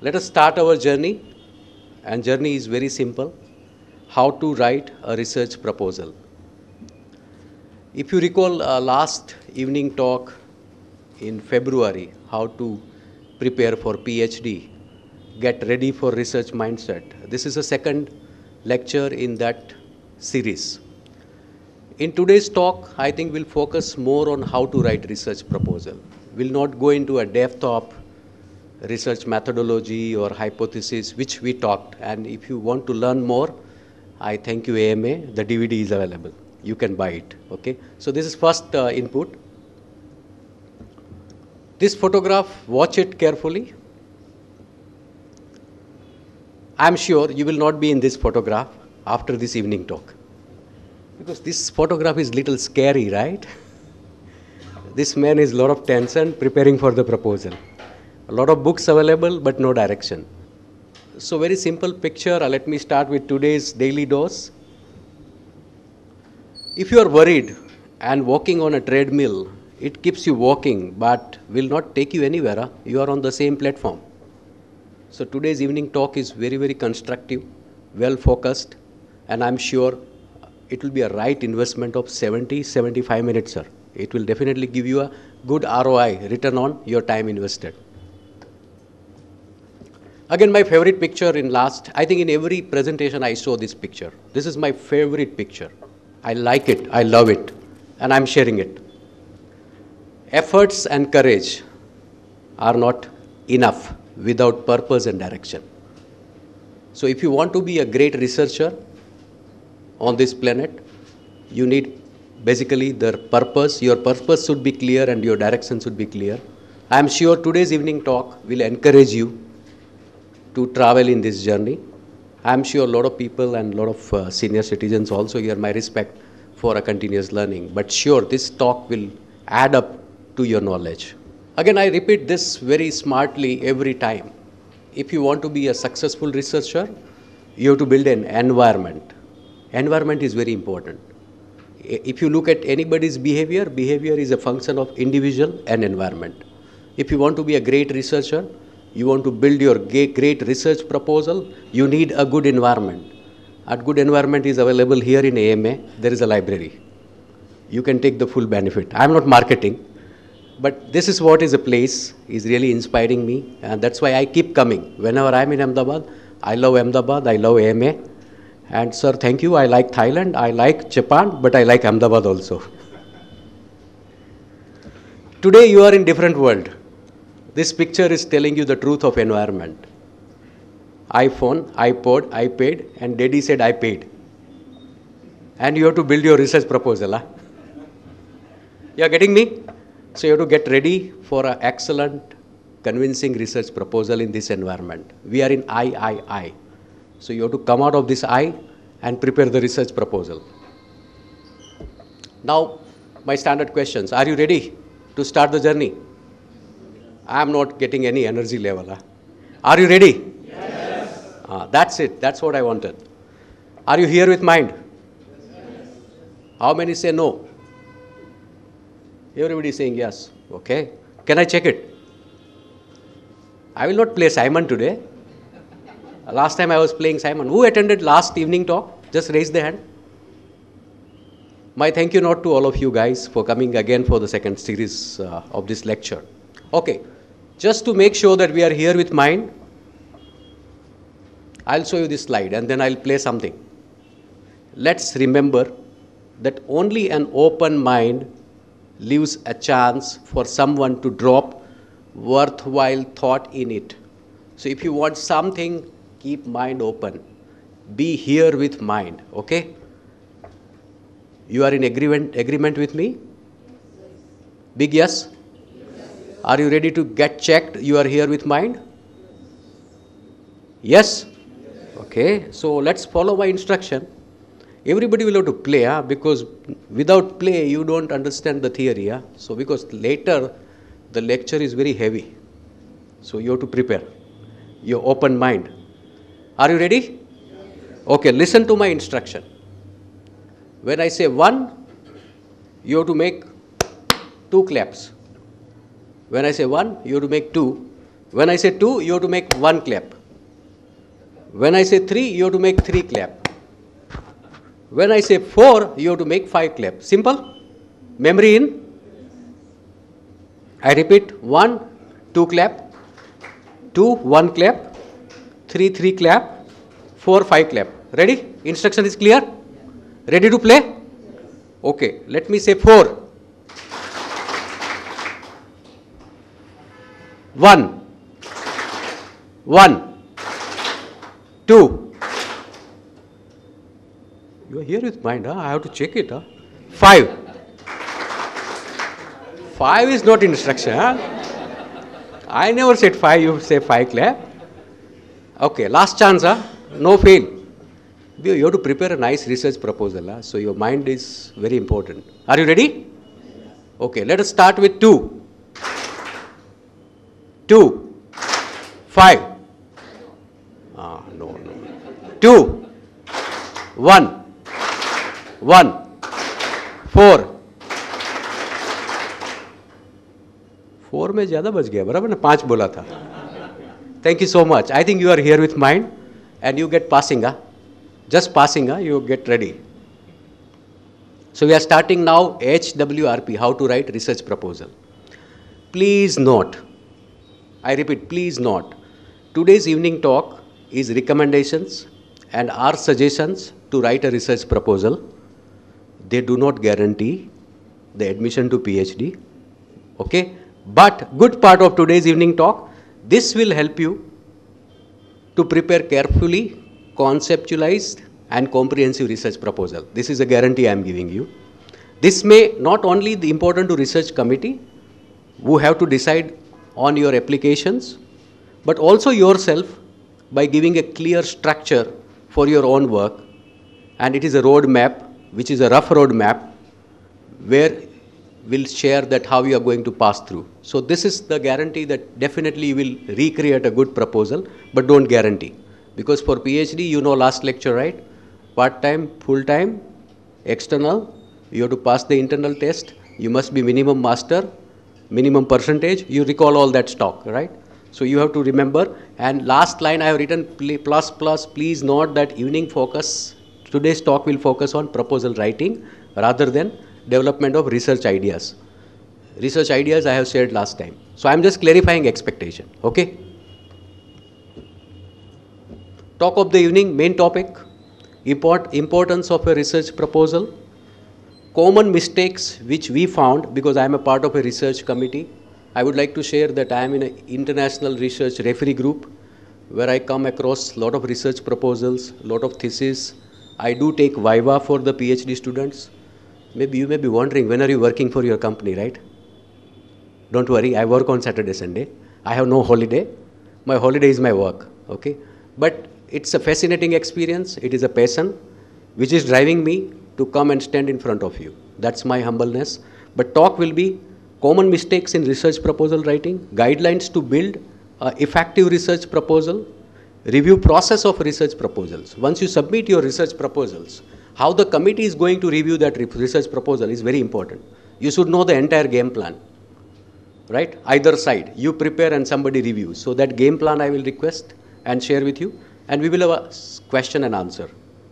Let us start our journey, and journey is very simple. How to write a research proposal. If you recall last evening talk in February, how to prepare for PhD, get ready for research mindset. This is a second lecture in that series. In today's talk, I think we'll focus more on how to write research proposal. We'll not go into a depth of research methodology or hypothesis, which we talked. And if you want to learn more, I thank you, AMA. The DVD is available. You can buy it. Okay. So this is first input. This photograph, watch it carefully. I'm sure you will not be in this photograph after this evening talk, because this photograph is little scary, right? This man is a lot of tension preparing for the proposal. A lot of books available, but no direction. So very simple picture. Let me start with today's daily dose. If you are worried and walking on a treadmill, it keeps you walking, but will not take you anywhere. You are on the same platform. So today's evening talk is very, very constructive, well focused, and I'm sure it will be a right investment of 75 minutes, sir. It will definitely give you a good ROI, return on your time invested. Again, my favorite picture I think in every presentation I show this picture. This is my favorite picture. I like it, I love it, and I'm sharing it. Efforts and courage are not enough without purpose and direction. So if you want to be a great researcher on this planet, you need basically the purpose. Your purpose should be clear and your direction should be clear. I am sure today's evening talk will encourage you to travel in this journey. I am sure a lot of people and a lot of senior citizens also here, my respect for a continuous learning. But sure, this talk will add up to your knowledge. Again, I repeat this very smartly every time. If you want to be a successful researcher, you have to build an environment. Environment is very important. If you look at anybody's behavior, behavior is a function of individual and environment. If you want to be a great researcher, you want to build your great research proposal, you need a good environment. A good environment is available here in AMA. There is a library. You can take the full benefit. I'm not marketing, but this is what is a place is really inspiring me, and that's why I keep coming. Whenever I'm in Ahmedabad, I love Ahmedabad, I love AMA. And sir, thank you. I like Thailand, I like Japan, but I like Ahmedabad also. Today you are in different world. This picture is telling you the truth of environment. iPhone, iPod, iPad, and daddy said I paid. And you have to build your research proposal. Huh? You are getting me? So you have to get ready for an excellent, convincing research proposal in this environment. We are in I. So you have to come out of this I and prepare the research proposal. Now, my standard questions. Are you ready to start the journey? I am not getting any energy level. Huh? Are you ready? Yes. That's it. That's what I wanted. Are you here with mind? Yes. How many say no? Everybody is saying yes. Okay. Can I check it? I will not play Simon today. Last time I was playing Simon. Who attended last evening talk? Just raise the hand. My thank you not to all of you guys for coming again for the second series of this lecture. Okay. Just to make sure that we are here with mind, I'll show you this slide and then I'll play something. Let's remember that only an open mind leaves a chance for someone to drop worthwhile thought in it. So if you want something, keep mind open. Be here with mind, okay? You are in agreement with me? Big yes? Are you ready to get checked? You are here with mind? Yes? Okay, so let's follow my instruction. Everybody will have to play, because without play, you don't understand the theory. So because later, the lecture is very heavy. So you have to prepare your open mind. Are you ready? Okay, listen to my instruction. When I say 1, you have to make 2 claps. When I say 1, you have to make 2. When I say 2, you have to make 1 clap. When I say 3, you have to make 3 clap. When I say 4, you have to make 5 clap. Simple? Memory in? I repeat, 1, 2 clap, 2, 1 clap, 3, 3 clap, 4, 5 clap. Ready? Instruction is clear? Ready to play? Okay, let me say 4. 1, 1, 2. You are here with mind, huh? I have to check it. Huh? 5. 5 is not instruction. Huh? I never said 5, you say 5 clap. Okay, last chance. Huh? No fail. You have to prepare a nice research proposal. Huh? So your mind is very important. Are you ready? Okay, let us start with 2. 2. 5. No. 2. 1. 1. 4. 4 में ज़्यादा बच गया बराबर ना 5 बोला था. Thank you so much. I think you are here with mind and you get passing. Just passing, you get ready. So we are starting now HWRP, how to write research proposal. Please note, I repeat, please note, today's evening talk is recommendations and our suggestions to write a research proposal. They do not guarantee the admission to PhD. Okay? But good part of today's evening talk, this will help you to prepare carefully conceptualized and comprehensive research proposal. This is a guarantee I am giving you. This may not only be important to research committee who have to decide on your applications, but also yourself by giving a clear structure for your own work. And it is a road map, which is a rough road map, where we'll share that how you are going to pass through. So this is the guarantee that definitely you will recreate a good proposal, but don't guarantee. Because for PhD, you know last lecture, right? Part-time, full-time, external, you have to pass the internal test, you must be minimum master, minimum percentage, you recall all that stock, right? So you have to remember. And last line I have written plus, please note that evening focus, today's talk will focus on proposal writing rather than development of research ideas. Research ideas I have shared last time. So I am just clarifying expectation, okay? Talk of the evening, main topic, importance of a research proposal, common mistakes which we found because I am a part of a research committee. I would like to share that I am in an international research referee group where I come across a lot of research proposals, a lot of theses. I do take Viva for the PhD students. Maybe you may be wondering, when are you working for your company, right? Don't worry, I work on Saturday, Sunday. I have no holiday. My holiday is my work, okay? But it's a fascinating experience. It is a passion which is driving me to come and stand in front of you. That's my humbleness. But talk will be common mistakes in research proposal writing, guidelines to build an effective research proposal, review process of research proposals. Once you submit your research proposals, how the committee is going to review that research proposal is very important. You should know the entire game plan, right? Either side, you prepare and somebody reviews. So that game plan I will request and share with you, and we will have a question and answer.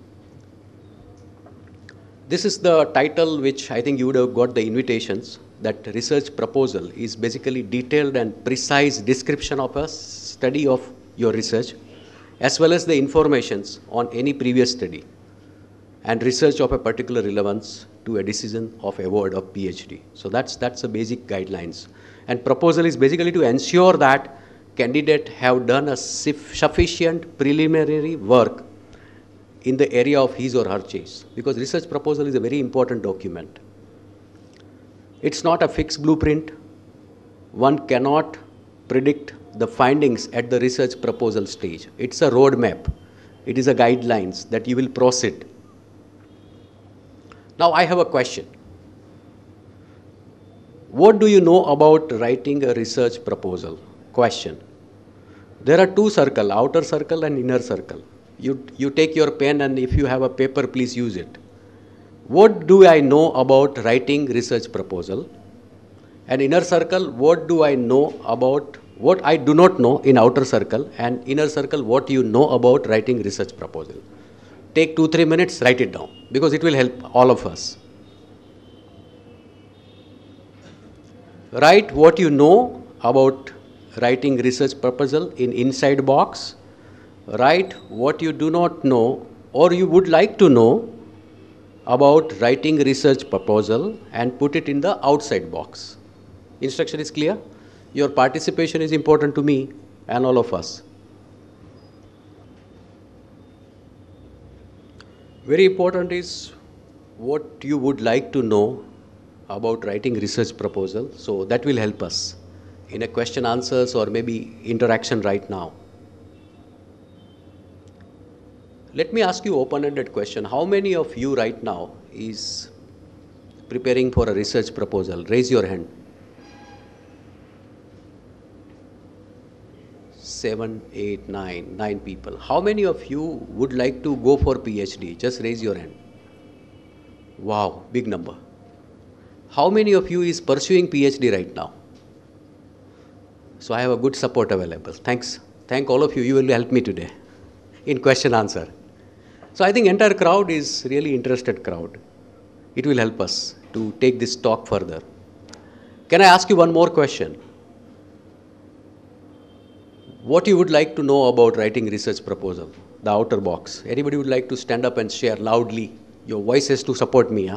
This is the title which I think you would have got the invitations, that research proposal is basically detailed and precise description of a study of your research, as well as the informations on any previous study and research of a particular relevance to a decision of award of PhD. So that's the basic guidelines. And proposal is basically to ensure that candidate have done a sufficient preliminary work in the area of his or her choice, because research proposal is a very important document. It's not a fixed blueprint. One cannot predict the findings at the research proposal stage. It's a roadmap. It is a guidelines that you will proceed. Now I have a question. What do you know about writing a research proposal? Question. There are two circles, outer circle and inner circle. You take your pen, and if you have a paper, please use it. What do I know about writing research proposal? And inner circle, what do I know about what I do not know in outer circle, and inner circle what you know about writing research proposal. Take 2-3 minutes, write it down, because it will help all of us. Write what you know about writing research proposal in inside box. Write what you do not know or you would like to know about writing research proposal and put it in the outside box. Instruction is clear? Your participation is important to me and all of us. Very important is what you would like to know about writing research proposal. So that will help us in a question answers or maybe interaction right now. Let me ask you open-ended question. How many of you right now is preparing for a research proposal? Raise your hand. 7, 8, 9 people. How many of you would like to go for PhD? Just raise your hand. Wow, big number. How many of you is pursuing PhD right now? So I have a good support available. Thanks. Thank all of you. You will help me today in question answer. So I think entire crowd is really interested crowd. It will help us to take this talk further. Can I ask you one more question? What you would like to know about writing research proposal? The outer box. Anybody would like to stand up and share loudly? Your voice has to support me, huh?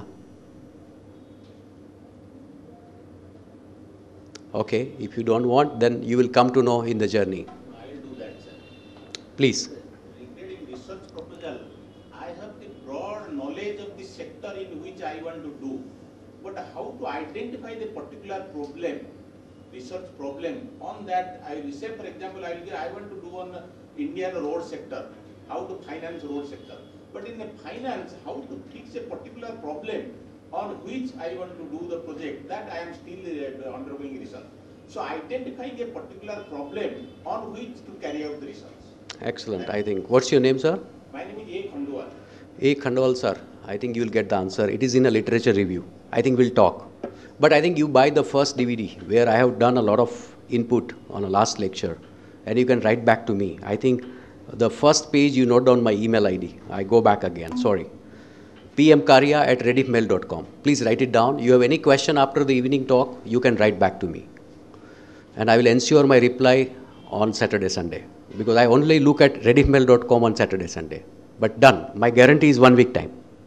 Okay, if you don't want, then you will come to know in the journey. I will do that, sir. Please. Regarding research proposal, I have the broad knowledge of the sector in which I want to do, but how to identify the particular problem, research problem, on that I will say, for example, I want to do on Indian road sector, how to finance road sector. But in the finance, how to fix a particular problem on which I want to do the project, that I am still undergoing research. So identifying a particular problem on which to carry out the research. Excellent, I think. What's your name, sir? My name is A. Khandwal. A. Khandwal, sir. I think you will get the answer. It is in a literature review. I think we'll talk. But I think you buy the first DVD where I have done a lot of input on a last lecture and you can write back to me. I think the first page you note down my email ID. I go back again, sorry. pmkarya@rediffmail.com. Please write it down. You have any question after the evening talk, you can write back to me. And I will ensure my reply on Saturday, Sunday. Because I only look at rediffmail.com on Saturday, Sunday. But done. My guarantee is 1 week time.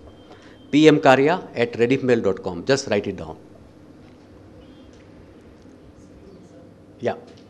pmkarya@rediffmail.com. Just write it down. Yeah.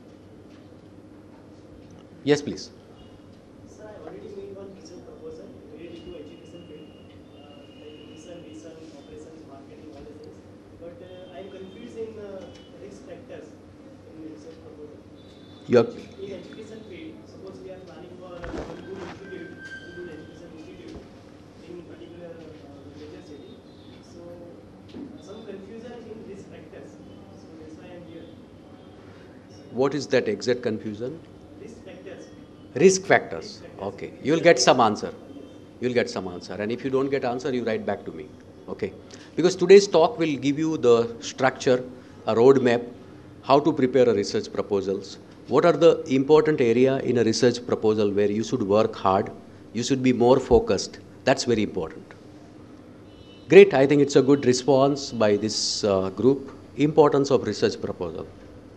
Yes, please. Sir, I already made one research proposal related to education field, like mission, operations, marketing, all of this. But I am confused in risk factors in the research proposal. In education field, suppose we are planning for a good institute, good education institute in particular major city. So some confusion in risk factors. So that's why I am here. What is that exact confusion? Risk factors. Risk factors. Okay. You will get some answer. You will get some answer. And if you don't get answer, you write back to me. Okay. Because today's talk will give you the structure, a roadmap, how to prepare a research proposals. What are the important area in a research proposal where you should work hard, you should be more focused. That's very important. Great. I think it's a good response by this group. Importance of research proposal.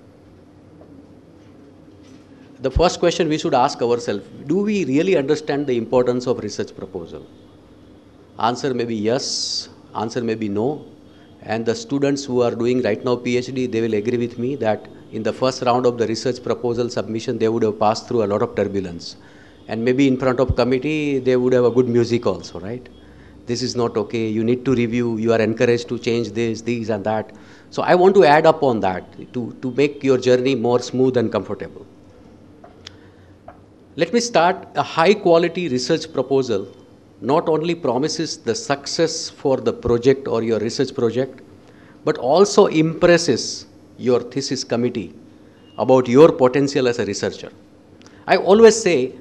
The first question we should ask ourselves, do we really understand the importance of research proposal? Answer may be yes, answer may be no. And the students who are doing right now PhD, they will agree with me that in the first round of the research proposal submission, they would have passed through a lot of turbulence. And maybe in front of committee, they would have a good music also, right? This is not okay, you need to review, you are encouraged to change this, these and that. So I want to add up on that to make your journey more smooth and comfortable. Let me start. A high quality research proposal not only promises the success for the project or your research project, but also impresses your thesis committee about your potential as a researcher. I always say,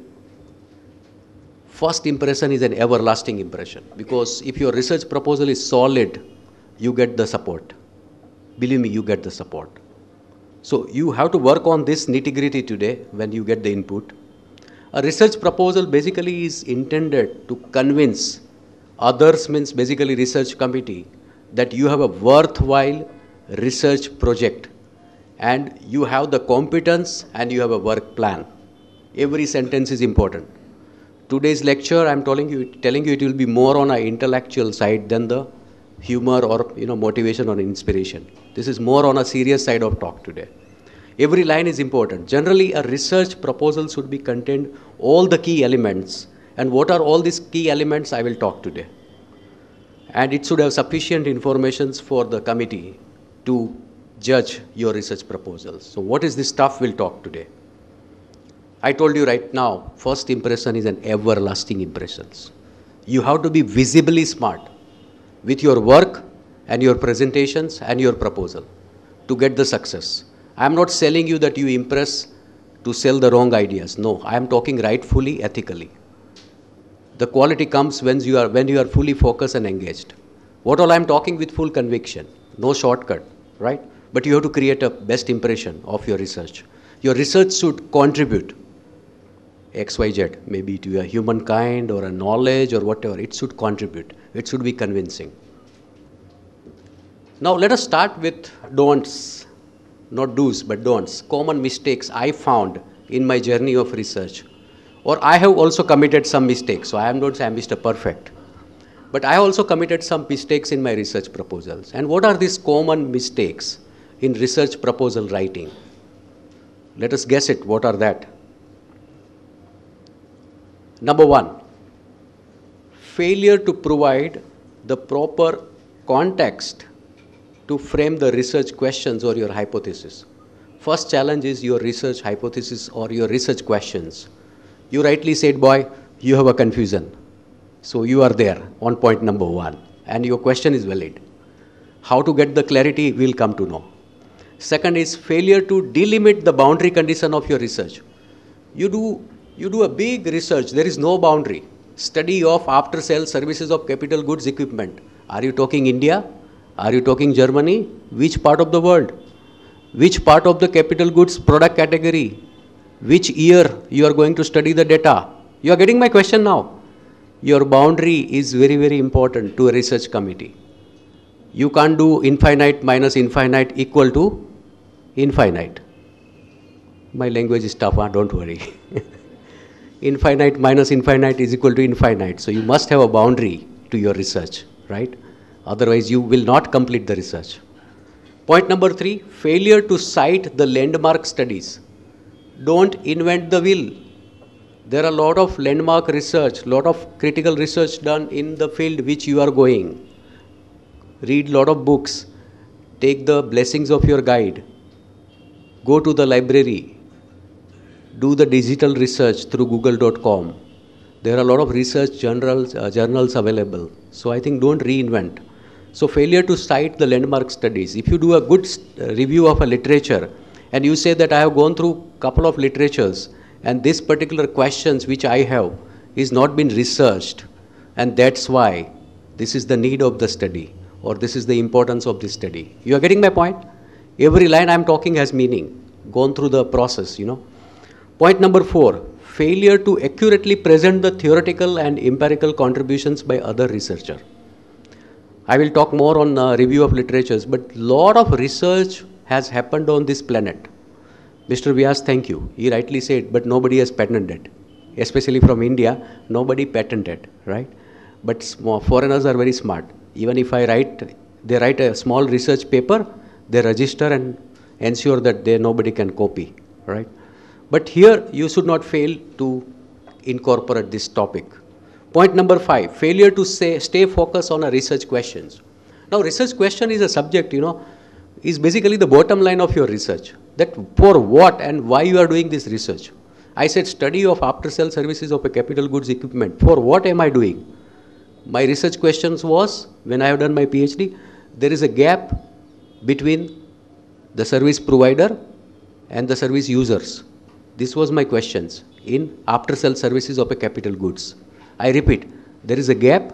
first impression is an everlasting impression, because if your research proposal is solid, you get the support. Believe me, you get the support. So you have to work on this nitty-gritty today when you get the input. A research proposal basically is intended to convince others, means basically research committee, that you have a worthwhile research project and you have the competence and you have a work plan. Every sentence is important. Today's lecture, I'm telling you it will be more on an intellectual side than the humor or motivation or inspiration. This is more on a serious side of talk today. Every line is important. Generally, a research proposal should be contained all the key elements. And what are all these key elements, I will talk today. And it should have sufficient information for the committee to judge your research proposals. So what is this stuff we'll talk today? I told you right now, first impression is an everlasting impression. You have to be visibly smart with your work and your presentations and your proposal to get the success. I am not selling you that you impress to sell the wrong ideas. No, I am talking rightfully, ethically. The quality comes when you are fully focused and engaged. What all I am talking with full conviction, no shortcut, right? But you have to create a best impression of your research. Your research should contribute XYZ, maybe to a humankind or a knowledge or whatever. It should contribute. It should be convincing. Now let us start with don'ts, not do's, but don'ts. Common mistakes I found in my journey of research. Or I have also committed some mistakes. So I am not saying I'm Mr. Perfect. But I also committed some mistakes in my research proposals. And what are these common mistakes in research proposal writing? Let us guess it. What are that? Number one, failure to provide the proper context to frame the research questions or your hypothesis. First challenge is your research hypothesis or your research questions. You rightly said, boy, you have a confusion. So you are there on point number one and your question is valid. How to get the clarity, we'll come to know. Second is failure to delimit the boundary condition of your research. You do a big research, there is no boundary. Study of after-sales services of capital goods equipment. Are you talking India? Are you talking Germany? Which part of the world? Which part of the capital goods product category? Which year you are going to study the data? You are getting my question now. Your boundary is very, very important to a research committee. You can't do infinite minus infinite equal to infinite. My language is tough, don't worry. Infinite minus infinite is equal to infinite. So you must have a boundary to your research, right? Otherwise you will not complete the research. Point number three, failure to cite the landmark studies. Don't invent the wheel. There are a lot of landmark research, lot of critical research done in the field which you are going. Read lot of books. Take the blessings of your guide. Go to the library. Do the digital research through google.com. There are a lot of research journals available. So I think don't reinvent. So failure to cite the landmark studies. If you do a good review of a literature and you say that I have gone through a couple of literatures and this particular questions which I have is not been researched and that's why this is the need of the study or this is the importance of this study. You are getting my point? Every line I am talking has meaning. Gone through the process, Point number four, failure to accurately present the theoretical and empirical contributions by other researchers. I will talk more on review of literatures, but lot of research has happened on this planet. Mr. Vyas, thank you. He rightly said, but nobody has patented. Especially from India, nobody patented, right? But foreigners are very smart. Even if they write a small research paper, they register and ensure that nobody can copy, right? But here you should not fail to incorporate this topic. Point number five, failure to stay focused on a research questions. Now research question is a subject, is basically the bottom line of your research. That for what and why you are doing this research. I said study of after-sale services of a capital goods equipment. For what am I doing? My research questions was, when I have done my PhD, there is a gap between the service provider and the service users. This was my questions in after-sale services of a capital goods. I repeat, there is a gap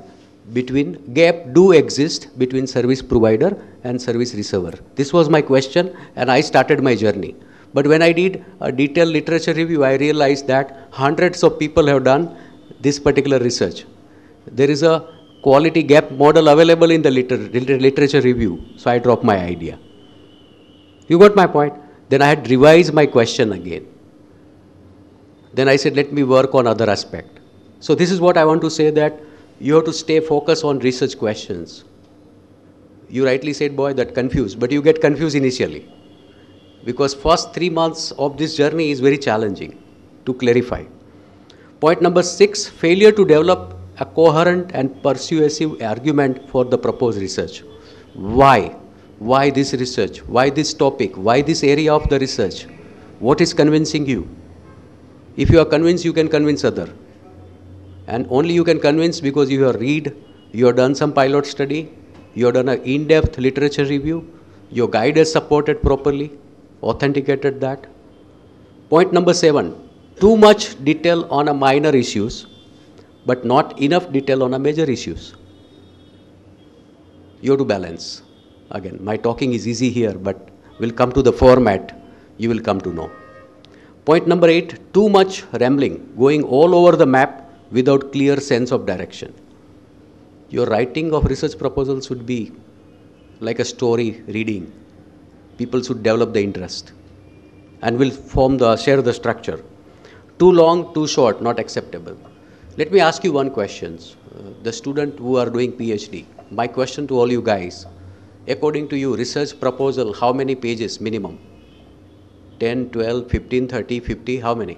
gap do exist between service provider and service receiver. This was my question, and I started my journey. But when I did a detailed literature review, I realized that hundreds of people have done this particular research. There is a quality gap model available in the literature review, so I dropped my idea. You got my point? Then I had revised my question again. Then I said, let me work on other aspect. So this is what I want to say, that you have to stay focused on research questions. You rightly said, boy, that confused, but you get confused initially. Because first 3 months of this journey is very challenging to clarify. Point number 6, failure to develop a coherent and persuasive argument for the proposed research. Why? Why this research? Why this topic? Why this area of the research? What is convincing you? If you are convinced, you can convince other. And only you can convince because you have read, you have done some pilot study, you have done an in-depth literature review, your guide has supported properly, authenticated that. Point number 7, too much detail on a minor issues, but not enough detail on a major issues. You have to balance. Again, my talking is easy here, but we'll come to the format, you will come to know. Point number 8, too much rambling, going all over the map without clear sense of direction. Your writing of research proposal should be like a story reading. People should develop the interest and will share the structure. Too long, too short, not acceptable. Let me ask you one question. The student who are doing PhD, my question to all you guys, according to you, research proposal, how many pages minimum? 10, 12, 15, 30, 50, how many?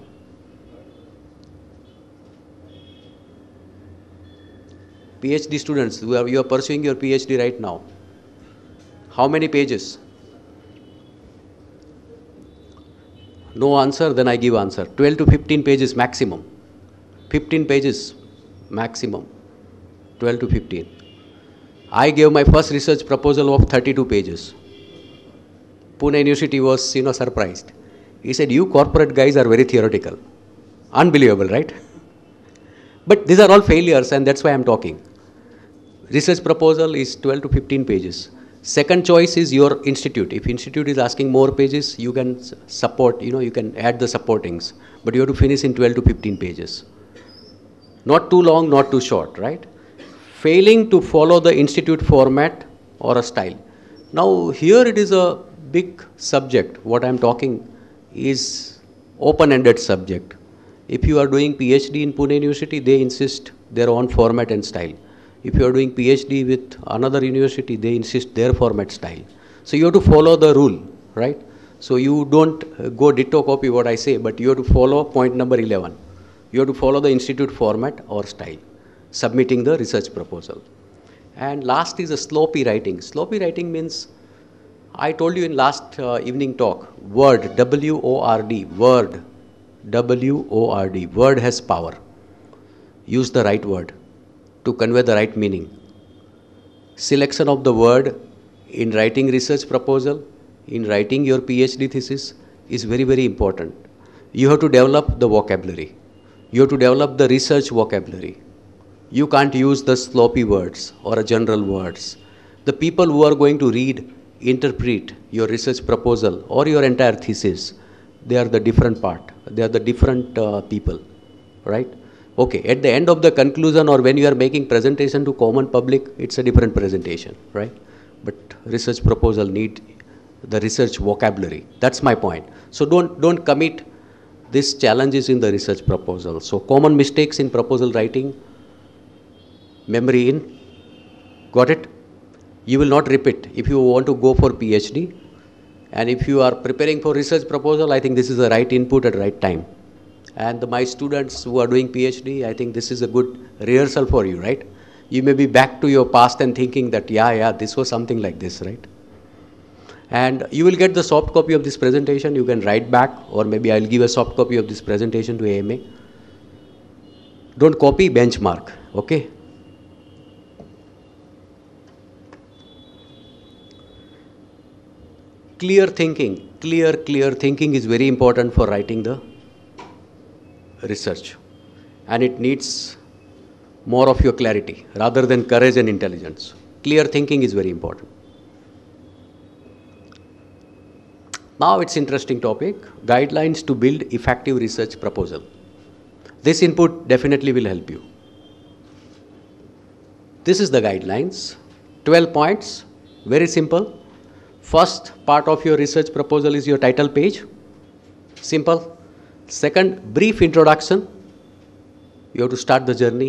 PhD students, you are pursuing your PhD right now. How many pages? No answer, then I give answer. 12 to 15 pages maximum. 15 pages maximum. 12 to 15. I gave my first research proposal of 32 pages. Pune University was, surprised. He said, you corporate guys are very theoretical. Unbelievable, right? But these are all failures, and that's why I'm talking. Research proposal is 12 to 15 pages. Second choice is your institute. If institute is asking more pages, you can support, you can add the supportings. But you have to finish in 12 to 15 pages. Not too long, not too short, right? Failing to follow the institute format or a style. Now, here it is a big subject. What I'm talking is open-ended subject. If you are doing PhD in Pune University, they insist their own format and style. If you are doing PhD with another university, they insist their format style. So you have to follow the rule, right? So you don't go ditto copy what I say, but you have to follow point number 11. You have to follow the institute format or style, submitting the research proposal. And last is a sloppy writing. Sloppy writing means, I told you in last evening talk, word, W-O-R-D, word, W-O-R-D, word has power. Use the right word to convey the right meaning. Selection of the word in writing research proposal, in writing your PhD thesis is very, very important. You have to develop the vocabulary. You have to develop the research vocabulary. You can't use the sloppy words or general words. The people who are going to read, interpret your research proposal or your entire thesis, they are the different part. They are the different people, right? Okay, at the end of the conclusion or when you are making presentation to common public, it's a different presentation, right? But research proposal need the research vocabulary. That's my point. So don't commit these challenges in the research proposal. So common mistakes in proposal writing, memory in, got it? You will not repeat if you want to go for PhD. And if you are preparing for research proposal, I think this is the right input at the right time. And my students who are doing PhD, I think this is a good rehearsal for you, right? You may be back to your past and thinking that, yeah, this was something like this, right? And you will get the soft copy of this presentation. You can write back, or maybe I'll give a soft copy of this presentation to AMA. Don't copy, benchmark, okay? Clear thinking is very important for writing the research, and it needs more of your clarity rather than courage and intelligence. Clear thinking is very important. Now it's interesting topic, guidelines to build effective research proposal. This input definitely will help you. This is the guidelines, 12 points, very simple. First part of your research proposal is your title page, simple. Second, brief introduction, you have to start the journey.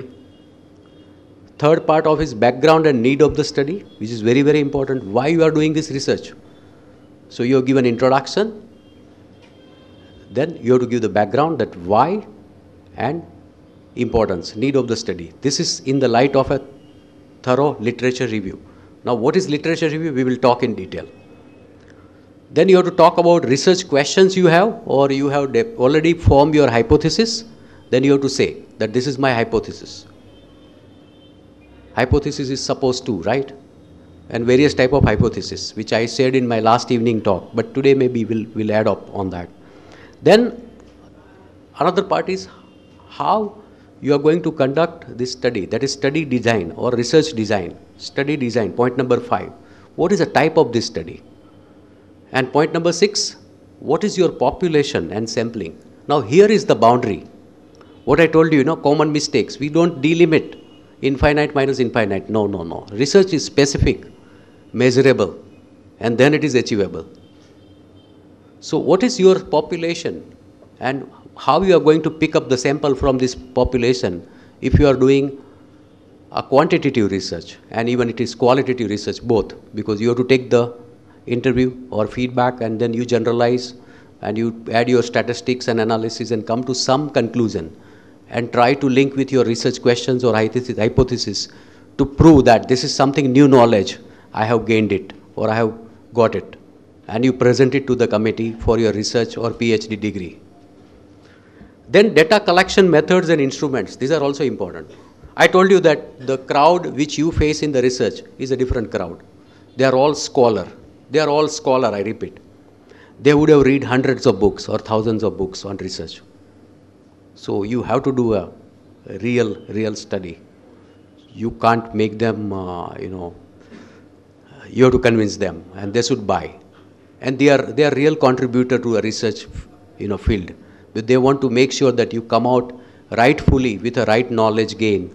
Third part of is background and need of the study, which is very, very important, why you are doing this research. So you have given introduction, then you have to give the background, that why and importance, need of the study. This is in the light of a thorough literature review. Now what is literature review? We will talk in detail. Then you have to talk about research questions you have, or you have already formed your hypothesis. Then you have to say that this is my hypothesis. Hypothesis is supposed to, right? And various type of hypothesis, which I said in my last evening talk, but today maybe we'll add up on that. Then another part is how you are going to conduct this study, that is study design or research design. Study design, point number 5. What is the type of this study? And point number 6, what is your population and sampling? Now here is the boundary. What I told you, common mistakes. We don't delimit infinite minus infinite. No. Research is specific, measurable, and then it is achievable. So what is your population and how you are going to pick up the sample from this population if you are doing a quantitative research, and even it is qualitative research, both, because you have to take the interview or feedback and then you generalize and you add your statistics and analysis and come to some conclusion and try to link with your research questions or hypothesis to prove that this is something new knowledge, I have gained it or I have got it, and you present it to the committee for your research or PhD degree. Then data collection methods and instruments, these are also important. I told you that the crowd which you face in the research is a different crowd. They are all scholar. They are all scholar, I repeat. They would have read hundreds of books or thousands of books on research. So you have to do a real study. You can't make them, you have to convince them, and they should buy. And they are real contributor to a research, field. But they want to make sure that you come out rightfully with a right knowledge gain.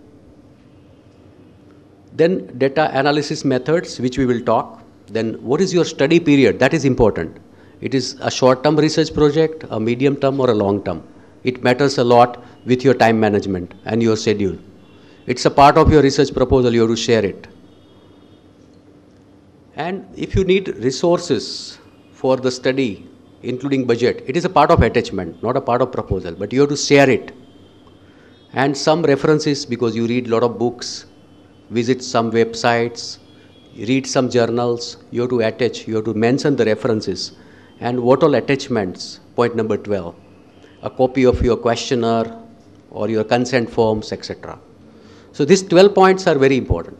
Then data analysis methods, which we will talk. Then what is your study period? That is important. It is a short-term research project, a medium-term or a long-term. It matters a lot with your time management and your schedule. It's a part of your research proposal, you have to share it. And if you need resources for the study, including budget, it is a part of attachment, not a part of proposal, but you have to share it. And some references, because you read a lot of books, visit some websites, read some journals, you have to attach, you have to mention the references. And what all attachments, point number 12, a copy of your questionnaire or your consent forms, etc. So these 12 points are very important.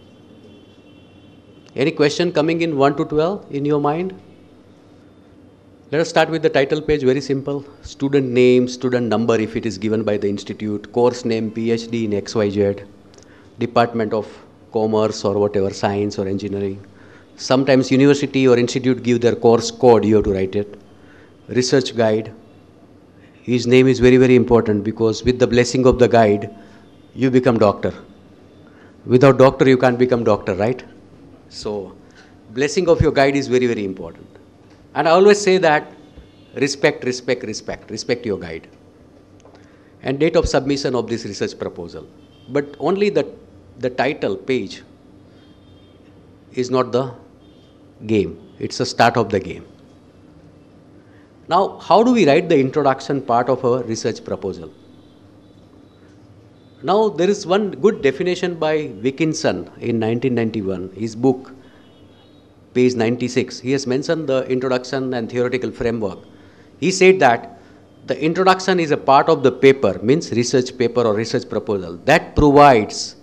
Any question coming in 1 to 12 in your mind? Let us start with the title page, very simple. Student name, student number if it is given by the institute, course name, PhD in XYZ, Department of Commerce or whatever, science or engineering. Sometimes university or institute give their course code, you have to write it. Research guide. His name is very, very important because with the blessing of the guide, you become doctor. Without doctor, you can't become doctor, right? So, blessing of your guide is very, very important. And I always say that respect your guide. And date of submission of this research proposal. But only the title page is not the game. It's the start of the game. Now, how do we write the introduction part of our research proposal? Now, there is one good definition by Wilkinson in 1991, his book, page 96. He has mentioned the introduction and theoretical framework. He said that the introduction is a part of the paper, means research paper or research proposal, that provides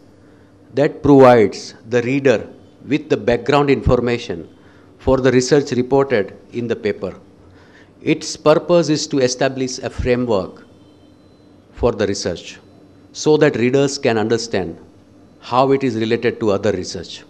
the reader with the background information for the research reported in the paper. Its purpose is to establish a framework for the research. so that readers can understand how it is related to other research.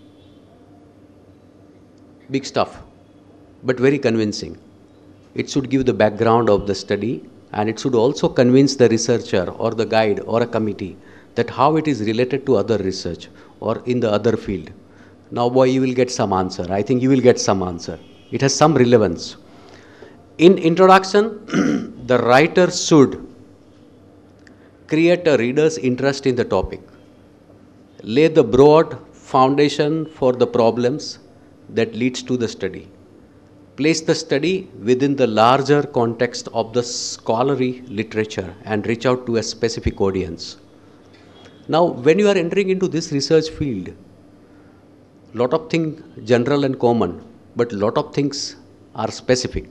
Big stuff, but very convincing. It should give the background of the study, and it should also convince the researcher or the guide or a committee that how it is related to other research or in the other field. Now, boy, you will get some answer. I think you will get some answer. It has some relevance. In introduction, the writer should create a reader's interest in the topic, lay the broad foundation for the problems that leads to the study, place the study within the larger context of the scholarly literature, and reach out to a specific audience. Now, when you are entering into this research field, lot of things general and common, but lot of things are specific.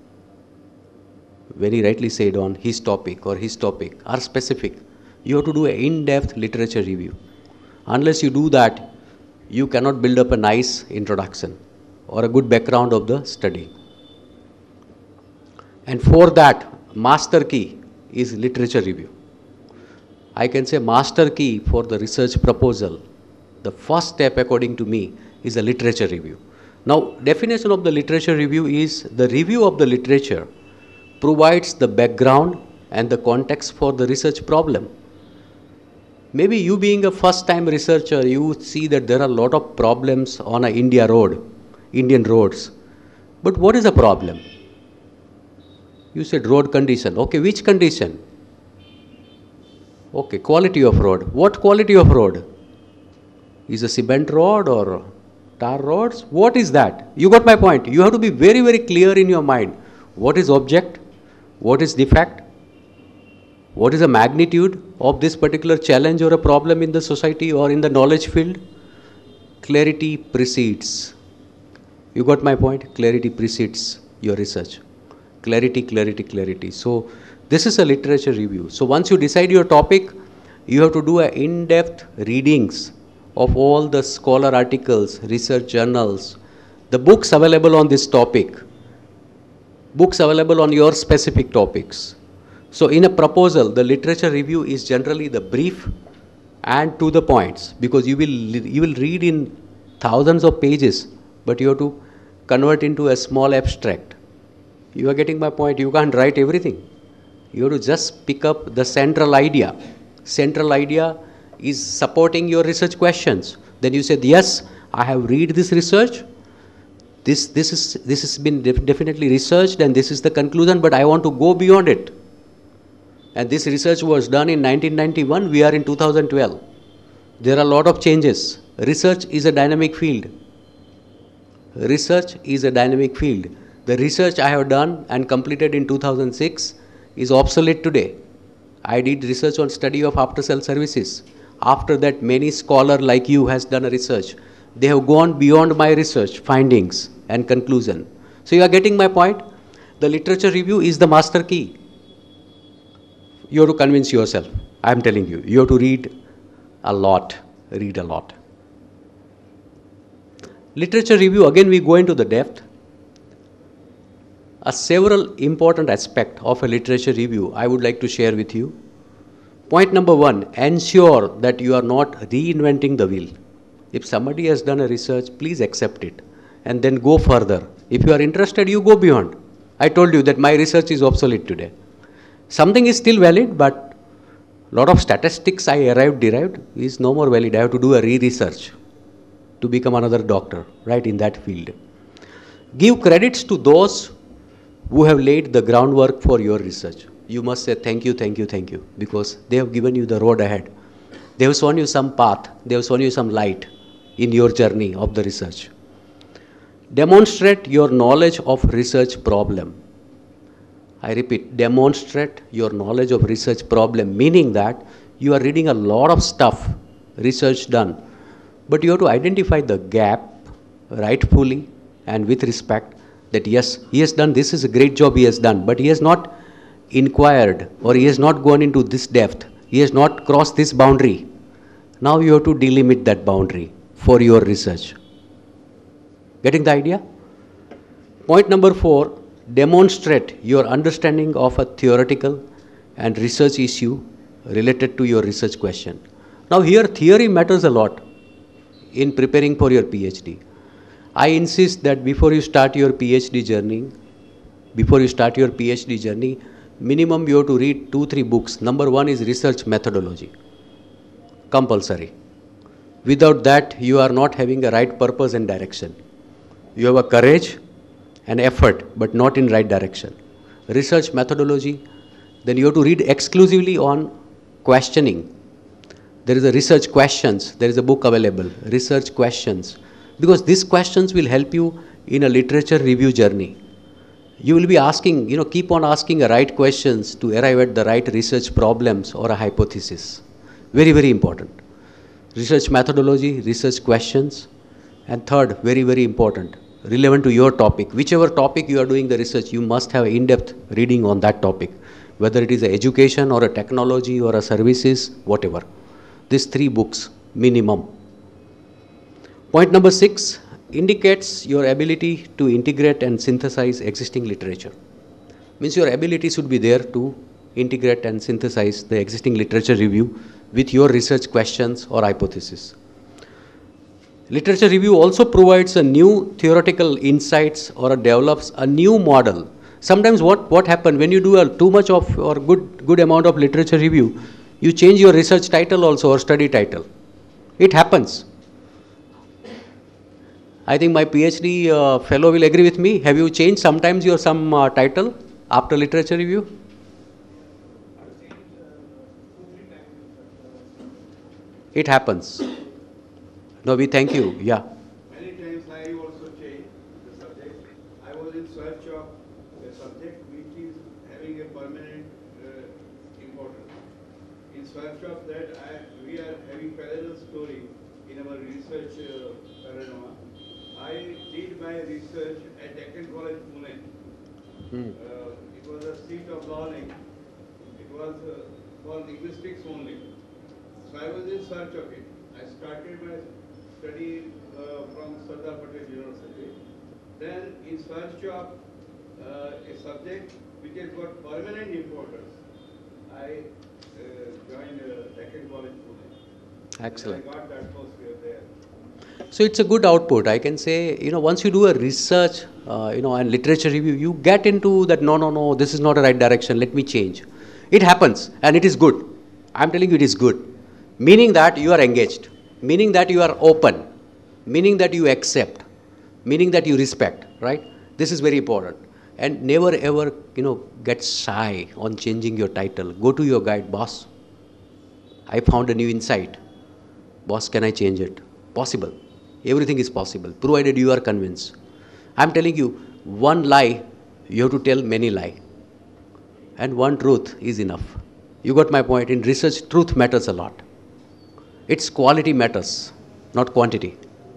Very rightly said on his topic or his topic are specific. You have to do an in-depth literature review. Unless you do that, you cannot build up a nice introduction or a good background of the study. And for that, master key is literature review. I can say master key for the research proposal. The first step, according to me, is a literature review. Now, definition of the literature review is the review of the literature provides the background and the context for the research problem. Maybe you being a first-time researcher, you see that there are a lot of problems on an Indian roads. But what is the problem? You said road condition. Okay, which condition? Okay, quality of road. What quality of road? Is a cement road or tar roads? What is that? You got my point. You have to be very, very clear in your mind. What is object? What is defect? What is the magnitude of this particular challenge or a problem in the society or in the knowledge field? Clarity precedes. You got my point? Clarity precedes your research. Clarity, clarity, clarity. So this is a literature review. So once you decide your topic, you have to do an in-depth readings of all the scholar articles, research journals, the books available on this topic, books available on your specific topics. So in a proposal, the literature review is generally the brief and to the points, because you will read in thousands of pages, but you have to convert into a small abstract. You are getting my point? You can't write everything. You have to just pick up the central idea. Central idea is supporting your research questions. Then you said, yes, I have read this research. This has been definitely researched and this is the conclusion, but I want to go beyond it. And this research was done in 1991, we are in 2012. There are a lot of changes. Research is a dynamic field. Research is a dynamic field. The research I have done and completed in 2006 is obsolete today. I did research on study of after-sale services. After that, many scholars like you has done a research. They have gone beyond my research findings and conclusion. So you are getting my point? The literature review is the master key. You have to convince yourself. I am telling you, you have to read a lot. Read a lot. Literature review, again we go into the depth. Several important aspects of a literature review I would like to share with you. Point number one, ensure that you are not reinventing the wheel. If somebody has done a research, please accept it and then go further. If you are interested, you go beyond. I told you that my research is obsolete today. Something is still valid, but a lot of statistics I derived is no more valid. I have to do a re-research to become another doctor, right, in that field. Give credits to those who have laid the groundwork for your research. You must say thank you, thank you, thank you, because they have given you the road ahead. They have shown you some path. They have shown you some light in your journey of the research. Demonstrate your knowledge of research problem. I repeat, demonstrate your knowledge of research problem, meaning that you are reading a lot of stuff, research done, but you have to identify the gap rightfully and with respect that yes, he has done, this is a great job he has done, but he has not inquired or he has not gone into this depth, he has not crossed this boundary. Now you have to delimit that boundary for your research. Getting the idea? Point number 4, demonstrate your understanding of a theoretical and research issue related to your research question. Now here theory matters a lot in preparing for your PhD. I insist that before you start your PhD journey, minimum you have to read 2-3 books. Number one is research methodology, compulsory. Without that, you are not having a right purpose and direction. You have a courage and effort, but not in right direction. Research methodology, then you have to read exclusively on questioning. There is a research questions, there is a book available, research questions, because these questions will help you in a literature review journey. You will be asking, keep on asking the right questions to arrive at the right research problems or a hypothesis. Very, very important. Research methodology, research questions, and third, very, very important, relevant to your topic. Whichever topic you are doing the research, you must have in-depth reading on that topic, whether it is a education or a technology or a services, whatever. These 3 books, minimum. Point number 6 indicates your ability to integrate and synthesize existing literature. Means your ability should be there to integrate and synthesize the existing literature review with your research questions or hypothesis. Literature review also provides a new theoretical insights or develops a new model. Sometimes what happens when you do too much of or good amount of literature review, you change your research title also or study title. It happens. I think my PhD fellow will agree with me. Have you changed sometimes your some title after literature review? It happens. No, we thank you. Yeah. Many times I also changed the subject. I was in search of a subject which is having a permanent importance. In search of that, we are having parallel story in our research panorama. I did my research at Deccan College, Pune. It was a seat of learning. It was for linguistics only. So I was in search of it. I started my study from Sardar Patel University. Then in search of a subject which has got permanent importance, I joined Deccan College, Pune. Excellent. And I got the atmosphere there. So it's a good output. I can say, once you do a research, and literature review, you get into that, no, this is not a right direction, let me change. It happens and it is good. I'm telling you it is good. Meaning that you are engaged, meaning that you are open, meaning that you accept, meaning that you respect, right? This is very important. And never ever, get shy on changing your title. Go to your guide, boss. I found a new insight. Boss, can I change it? Possible. Everything is possible, provided you are convinced. I'm telling you, one lie, you have to tell many lies. And one truth is enough. You got my point. In research, truth matters a lot. Its quality matters, not quantity.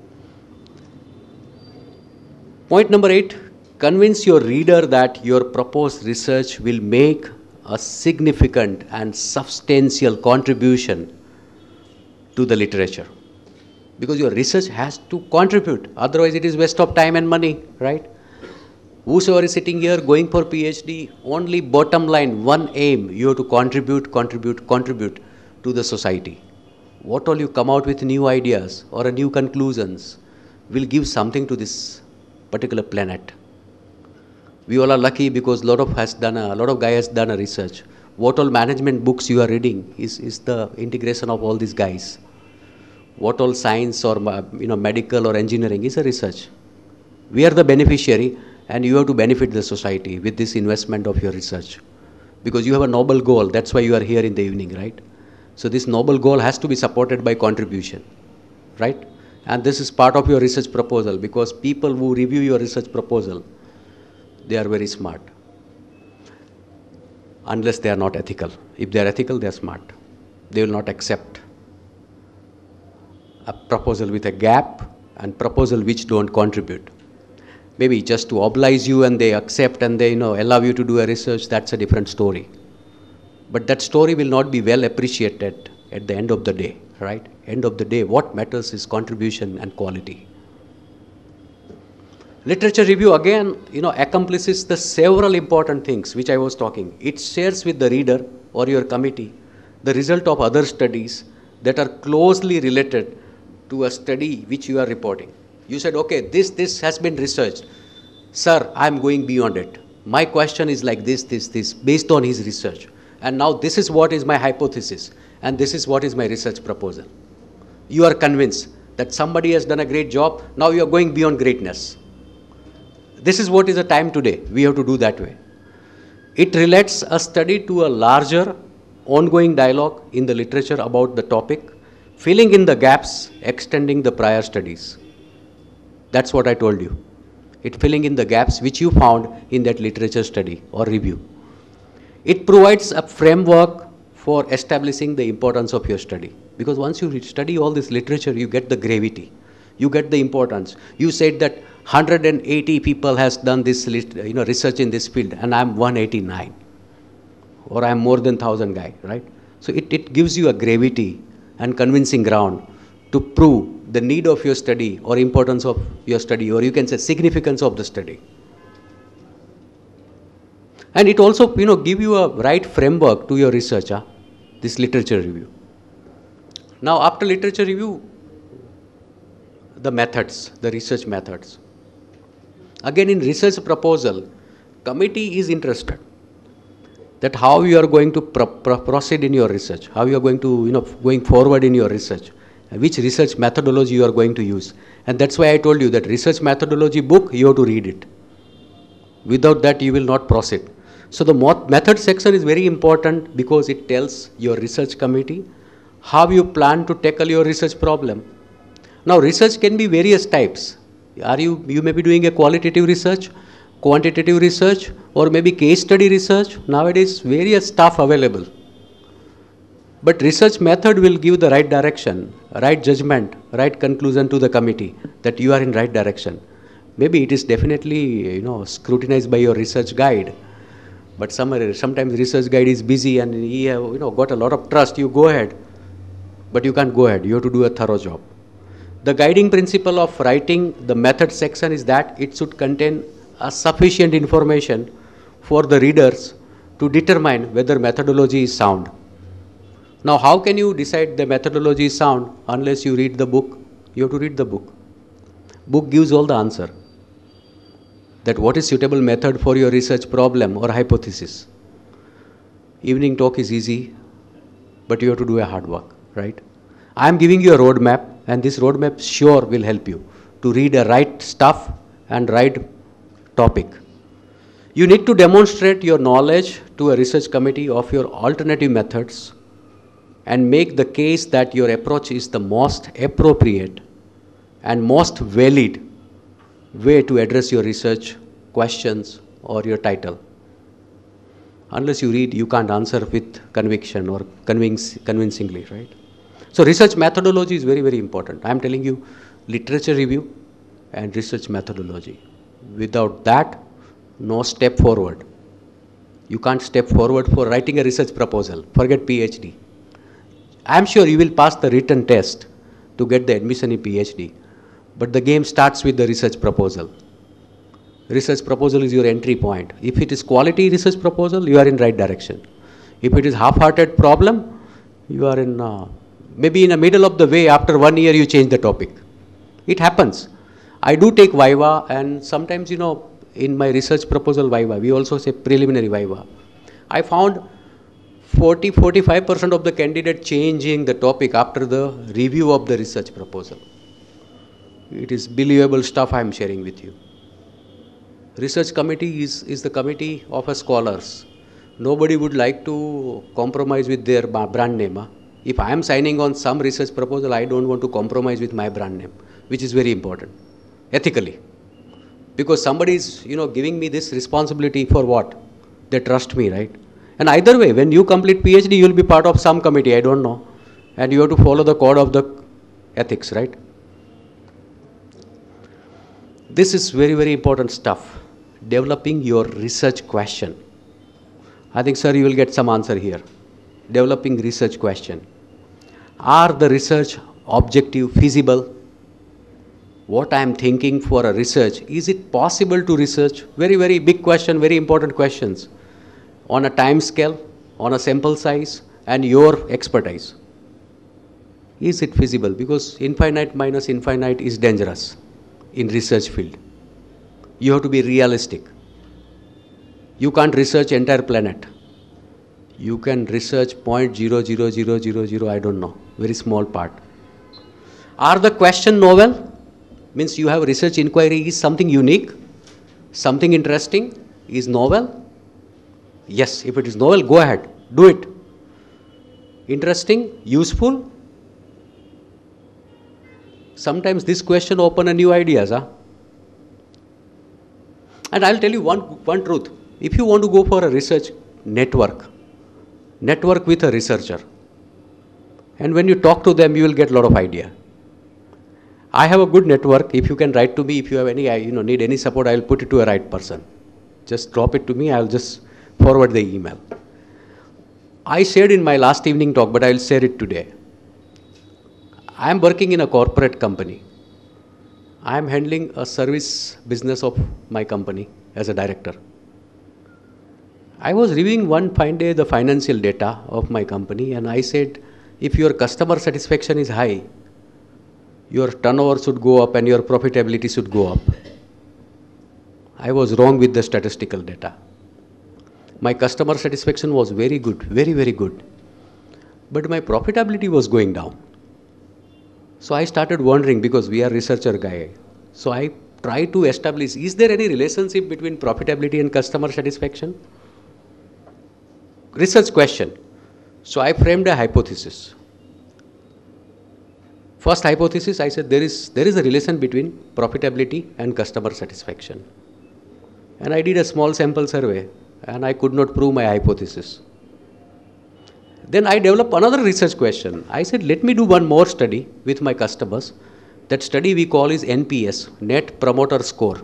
Point number 8, convince your reader that your proposed research will make a significant and substantial contribution to the literature. Because your research has to contribute, otherwise it is waste of time and money, right? Whosoever is sitting here going for PhD, only bottom line, one aim, you have to contribute to the society. What all you come out with new ideas or new conclusions will give something to this particular planet. We all are lucky because a lot of guy has done a research. What all management books you are reading is the integration of all these guys. What all science or medical or engineering is a research. We are the beneficiary and you have to benefit the society with this investment of your research. Because you have a noble goal, that's why you are here in the evening, right? So this noble goal has to be supported by contribution, right? And this is part of your research proposal, because people who review your research proposal, they are very smart. Unless they are not ethical. If they are ethical, they are smart. They will not accept a proposal with a gap and proposal which don't contribute. Maybe just to oblige you and they accept and they allow you to do a research, that's a different story. But that story will not be well appreciated at the end of the day, right? End of the day, what matters is contribution and quality. Literature review again, accomplishes the several important things which I was talking. It shares with the reader or your committee the result of other studies that are closely related to a study which you are reporting. You said, okay, this has been researched. Sir, I am going beyond it. My question is like this, based on his research. And now this is what is my hypothesis, and this is what is my research proposal. You are convinced that somebody has done a great job, now you are going beyond greatness. This is what is the time today. We have to do that way. It relates a study to a larger ongoing dialogue in the literature about the topic, filling in the gaps, extending the prior studies. That's what I told you. It filling in the gaps which you found in that literature study or review. It provides a framework for establishing the importance of your study. Because once you study all this literature, you get the gravity. You get the importance. You said that 180 people has done this research in this field, and I'm 189. Or I'm more than 1,000 guy, right? So it gives you a gravity and convincing ground to prove the need of your study or importance of your study, or you can say significance of the study. And it also, give you a right framework to your research, this literature review. Now, after literature review, the methods, the research methods. Again, in research proposal, committee is interested that how you are going to proceed in your research, how you are going to, going forward in your research, which research methodology you are going to use. And that's why I told you that research methodology book, you have to read it. Without that, you will not proceed. So the method section is very important because it tells your research committee how you plan to tackle your research problem. Now, research can be various types. You may be doing a qualitative research, quantitative research, or maybe case study research. Nowadays, various stuff available. But research method will give the right direction, right judgment, right conclusion to the committee that you are in right direction. Maybe it is definitely, scrutinized by your research guide. But sometimes research guide is busy and he have, got a lot of trust. You go ahead, but you can't go ahead. You have to do a thorough job. The guiding principle of writing the method section is that it should contain a sufficient information for the readers to determine whether methodology is sound. Now, how can you decide the methodology is sound unless you read the book? You have to read the book. Book gives all the answer. That what is suitable method for your research problem or hypothesis. Evening talk is easy, but you have to do a hard work, right? I am giving you a roadmap, and this roadmap sure will help you to read the right stuff and right topic. You need to demonstrate your knowledge to a research committee of your alternative methods and make the case that your approach is the most appropriate and most valid way to address your research questions or your title. Unless you read, you can't answer with conviction or convincingly, right? So research methodology is very, very important. I am telling you, literature review and research methodology. Without that, no step forward. You can't step forward for writing a research proposal. Forget PhD. I am sure you will pass the written test to get the admission in PhD. But the game starts with the research proposal. Research proposal is your entry point. If it is quality research proposal, you are in right direction. If it is half-hearted problem, you are in maybe in the middle of the way. After 1 year, you change the topic. It happens. I do take Viva, and sometimes, in my research proposal Viva, we also say preliminary Viva. I found 40-45% of the candidate changing the topic after the review of the research proposal. It is believable stuff I am sharing with you. Research committee is the committee of scholars. Nobody would like to compromise with their brand name. If I am signing on some research proposal, I don't want to compromise with my brand name, which is very important, ethically. Because somebody is, giving me this responsibility for what? They trust me, right? And either way, when you complete PhD, you will be part of some committee, I don't know. And you have to follow the code of the ethics, right? This is very, very important stuff. Developing your research question. I think, sir, you will get some answer here. Developing research question. Are the research objective feasible? What I am thinking for a research, is it possible to research? Very, very big question, very important questions. On a time scale, on a sample size, and your expertise. Is it feasible? Because infinite minus infinite is dangerous in research field. You have to be realistic. You can't research entire planet. You can research 0.00000, I don't know, very small part. Are the question novel? Means you have research inquiry is something unique, something interesting, is novel? Yes, if it is novel, go ahead, do it. Interesting, useful? Sometimes this question open a new ideas. Huh? And I'll tell you one truth. If you want to go for a research network with a researcher. And when you talk to them, you will get a lot of idea. I have a good network. If you can write to me, if you have any, need any support, I will put it to a right person. Just drop it to me. I will just forward the email. I shared in my last evening talk, but I will share it today. I am working in a corporate company. I am handling a service business of my company as a director. I was reviewing one fine day the financial data of my company, and I said, if your customer satisfaction is high, your turnover should go up and your profitability should go up. I was wrong with the statistical data. My customer satisfaction was very good, very, very good. But my profitability was going down. So I started wondering, because we are researcher guy. So I tried to establish, is there any relationship between profitability and customer satisfaction? Research question. So I framed a hypothesis. First hypothesis, I said there is a relation between profitability and customer satisfaction. And I did a small sample survey and I could not prove my hypothesis. Then I developed another research question. I said, let me do one more study with my customers. That study we call is NPS, Net Promoter Score.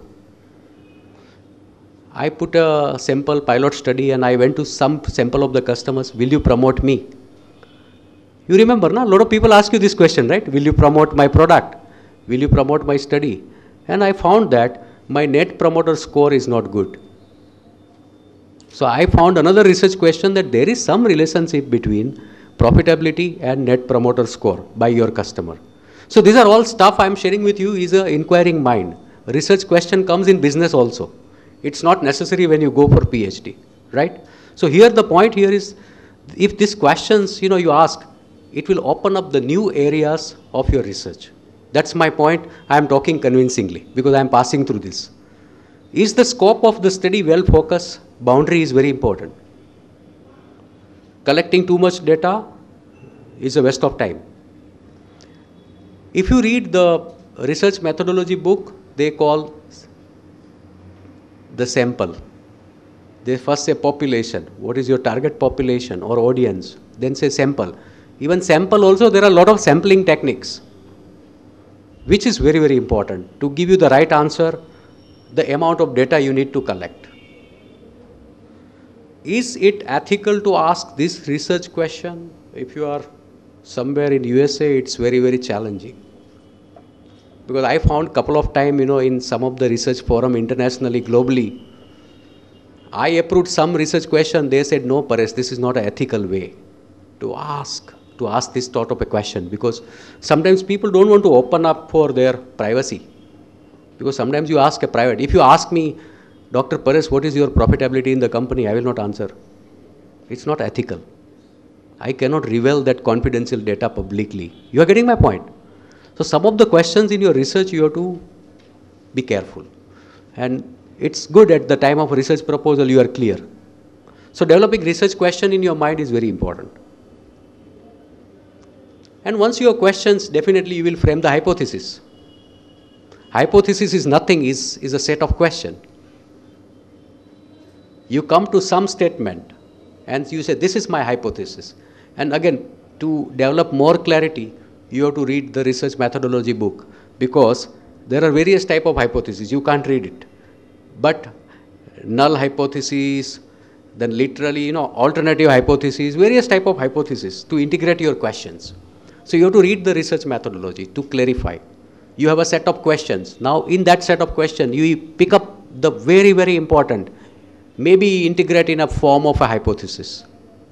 I put a sample pilot study and I went to some sample of the customers, will you promote me? You remember, na? A lot of people ask you this question, right? Will you promote my product? Will you promote my study? And I found that my Net Promoter Score is not good. So I found another research question that there is some relationship between profitability and Net Promoter Score by your customer. So these are all stuff I am sharing with you is an inquiring mind. Research question comes in business also. It's not necessary when you go for PhD, right? So here the point here is, if these questions, you ask, it will open up the new areas of your research. That's my point. I am talking convincingly because I am passing through this. Is the scope of the study well focused? Boundary is very important. Collecting too much data is a waste of time. If you read the research methodology book, they call the sample. They first say population. What is your target population or audience? Then say sample. Even sample also, there are a lot of sampling techniques, which is very, very important. To give you the right answer, the amount of data you need to collect. Is it ethical to ask this research question? If you are somewhere in USA, it's very, very challenging. Because I found couple of times, in some of the research forum internationally, globally, I approved some research question. They said, no, Paresh, this is not an ethical way to ask this sort of a question. Because sometimes people don't want to open up for their privacy. Because sometimes you ask a private. If you ask me, Dr. Paresh, what is your profitability in the company? I will not answer. It's not ethical. I cannot reveal that confidential data publicly. You are getting my point? So some of the questions in your research, you have to be careful. And it's good at the time of research proposal, you are clear. So developing research question in your mind is very important. And once you have questions, definitely you will frame the hypothesis. Hypothesis is nothing, is a set of questions. You come to some statement and you say, this is my hypothesis. And again, to develop more clarity, you have to read the research methodology book, because there are various types of hypotheses. You can't read it. But null hypothesis, then literally, alternative hypothesis, various types of hypotheses to integrate your questions. So you have to read the research methodology to clarify. You have a set of questions. Now in that set of questions, you pick up the very, very important, maybe integrate in a form of a hypothesis.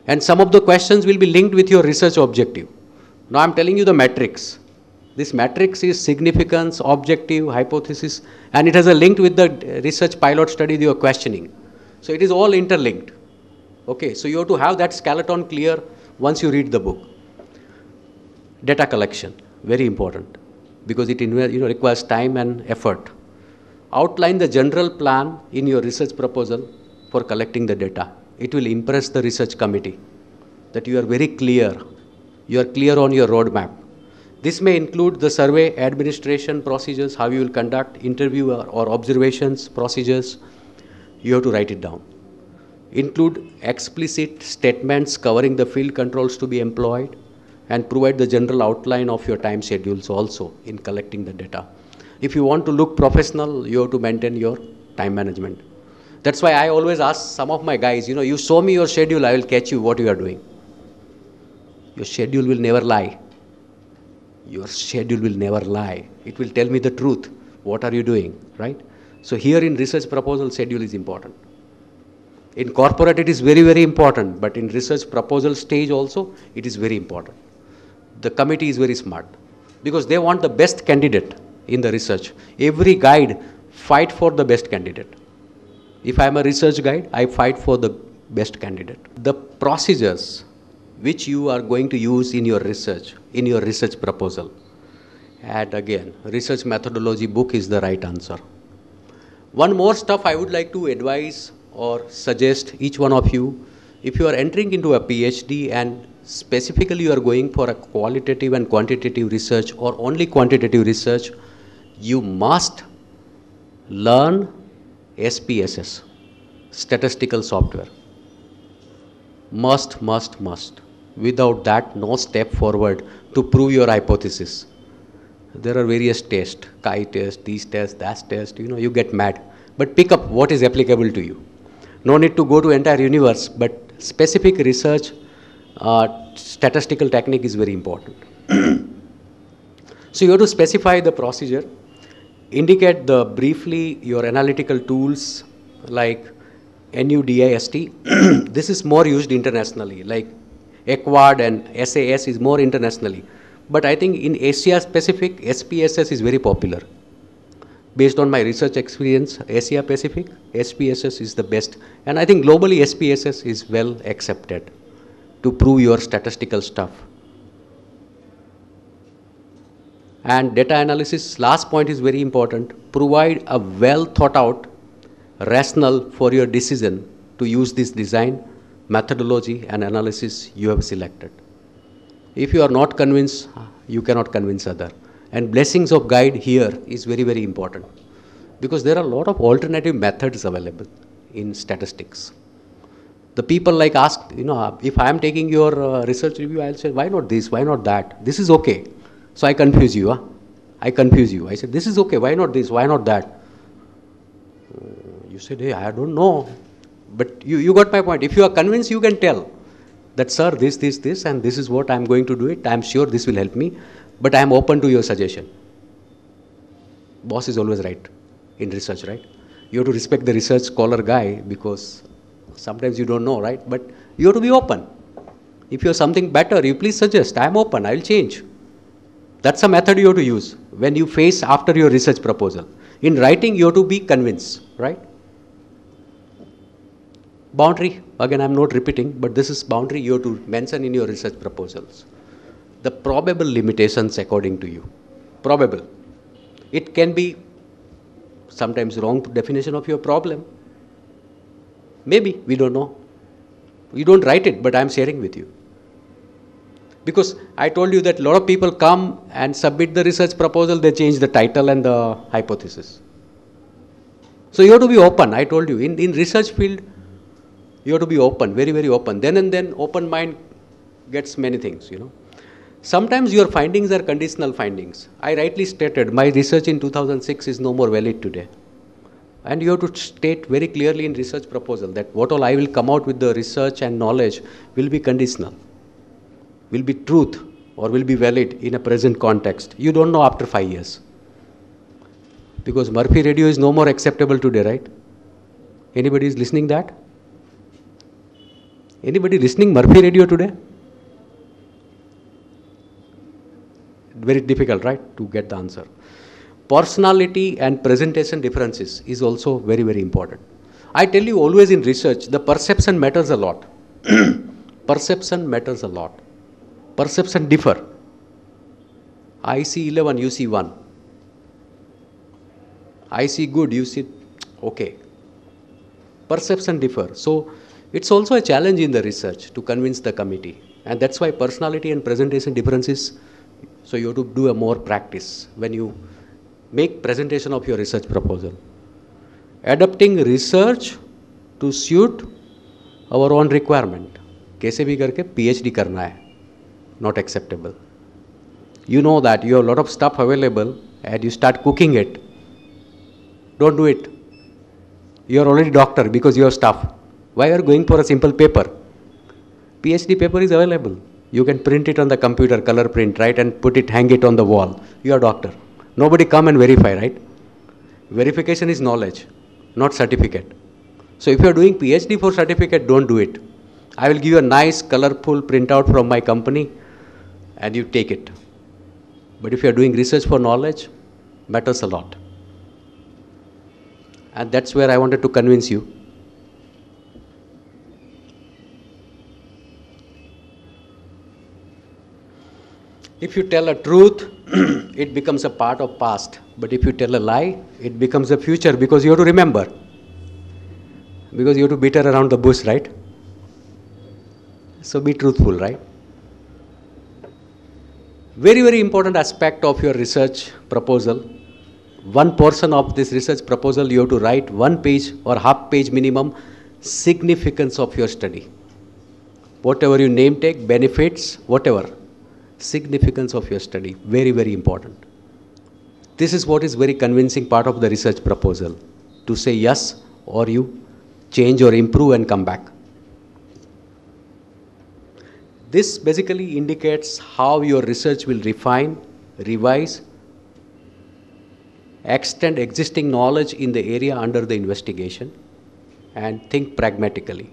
And some of the questions will be linked with your research objective. Now I'm telling you the matrix. This matrix is significance, objective, hypothesis, and it has a link with the research pilot study you are questioning. So it is all interlinked. Okay, so you have to have that skeleton clear once you read the book. Data collection, very important, because it requires time and effort. Outline the general plan in your research proposal for collecting the data. It will impress the research committee that you are very clear. You are clear on your roadmap. This may include the survey administration procedures, how you will conduct interview or observations procedures. You have to write it down. Include explicit statements covering the field controls to be employed, and provide the general outline of your time schedules also in collecting the data. If you want to look professional, you have to maintain your time management. That's why I always ask some of my guys, you show me your schedule, I will catch you what you are doing. Your schedule will never lie. Your schedule will never lie. It will tell me the truth. What are you doing, right? So here in research proposal, schedule is important. In corporate, it is very, very important, but in research proposal stage also, it is very important. The committee is very smart because they want the best candidate in the research. Every guide fight for the best candidate. If I am a research guide, I fight for the best candidate. The procedures which you are going to use in your research proposal. And again, research methodology book is the right answer. One more stuff I would like to advise or suggest each one of you, if you are entering into a PhD and specifically you are going for a qualitative and quantitative research or only quantitative research, you must learn SPSS, statistical software. Must. Without that, no step forward to prove your hypothesis. There are various tests, chi test, these tests, that test, you get mad. But pick up what is applicable to you. No need to go to entire universe, but specific research, statistical technique is very important. So you have to specify the procedure, indicate briefly your analytical tools like NUDIST. This is more used internationally, like EQUAD and SAS is more internationally. But I think in Asia Pacific, SPSS is very popular. Based on my research experience, Asia Pacific, SPSS is the best. And I think globally SPSS is well accepted to prove your statistical stuff. And data analysis, last point is very important. Provide a well thought out rationale for your decision to use this design, methodology and analysis you have selected. If you are not convinced, you cannot convince other. And blessings of guide here is very, very important because there are a lot of alternative methods available in statistics. The people like ask, if I am taking your research review, I'll say, why not this, why not that? This is okay. So I confuse you. I said, this is okay, why not this, why not that? You said, hey, I don't know. But you got my point. If you are convinced, you can tell that, sir, this, and this is what I'm going to do it. I'm sure this will help me, but I'm open to your suggestion. Boss is always right in research, right? You have to respect the research scholar guy because sometimes you don't know, right? But you have to be open. If you have something better, you please suggest. I'm open, I'll change. That's a method you have to use when you face after your research proposal. In writing, you have to be convinced, right? Boundary, again, I'm not repeating, but this is boundary you have to mention in your research proposals. The probable limitations according to you. Probable. It can be sometimes wrong definition of your problem. Maybe, we don't know. You don't write it, but I'm sharing with you. Because I told you that a lot of people come and submit the research proposal, they change the title and the hypothesis. So you have to be open, I told you. In research field, you have to be open, very, very open. Then and then, open mind gets many things, Sometimes your findings are conditional findings. I rightly stated, my research in 2006 is no more valid today. And you have to state very clearly in research proposal that what all I will come out with the research and knowledge will be conditional, will be truth or will be valid in a present context. You don't know after 5 years. Because Murphy radio is no more acceptable today, right? Anybody is listening that? Anybody listening Murphy radio today? Very difficult, right, to get the answer. Personality and presentation differences is also very, very important. I tell you always in research, the perception matters a lot. Perception matters a lot. Perception differ. I see 11, you see 1. I see good, you see okay. Perception differ. So it's also a challenge in the research to convince the committee. And that's why personality and presentation differences, so you have to do a more practice when you make presentation of your research proposal. Adapting research to suit our own requirement. कैसे भी करके PhD करना है. Not acceptable. You know that you have a lot of stuff available and you start cooking it. Don't do it. You are already doctor because you have stuff. Why are you going for a simple paper? PhD paper is available. You can print it on the computer, color print, right, and put it, hang it on the wall. You are doctor. Nobody come and verify, right? Verification is knowledge, not certificate. So if you are doing PhD for certificate, don't do it. I will give you a nice colorful printout from my company and you take it. But if you are doing research for knowledge, matters a lot. And that's where I wanted to convince you. If you tell a truth, it becomes a part of past. But if you tell a lie, it becomes a future because you have to remember. Because you have to beat her around the bush, right? So be truthful, right? Very, very important aspect of your research proposal. One portion of this research proposal, you have to write 1 page or half page minimum significance of your study. Whatever you name take, benefits, whatever. Significance of your study, very, very important. This is what is very convincing part of the research proposal, to say yes or you change or improve and come back. This basically indicates how your research will refine, revise, extend existing knowledge in the area under the investigation, and think pragmatically.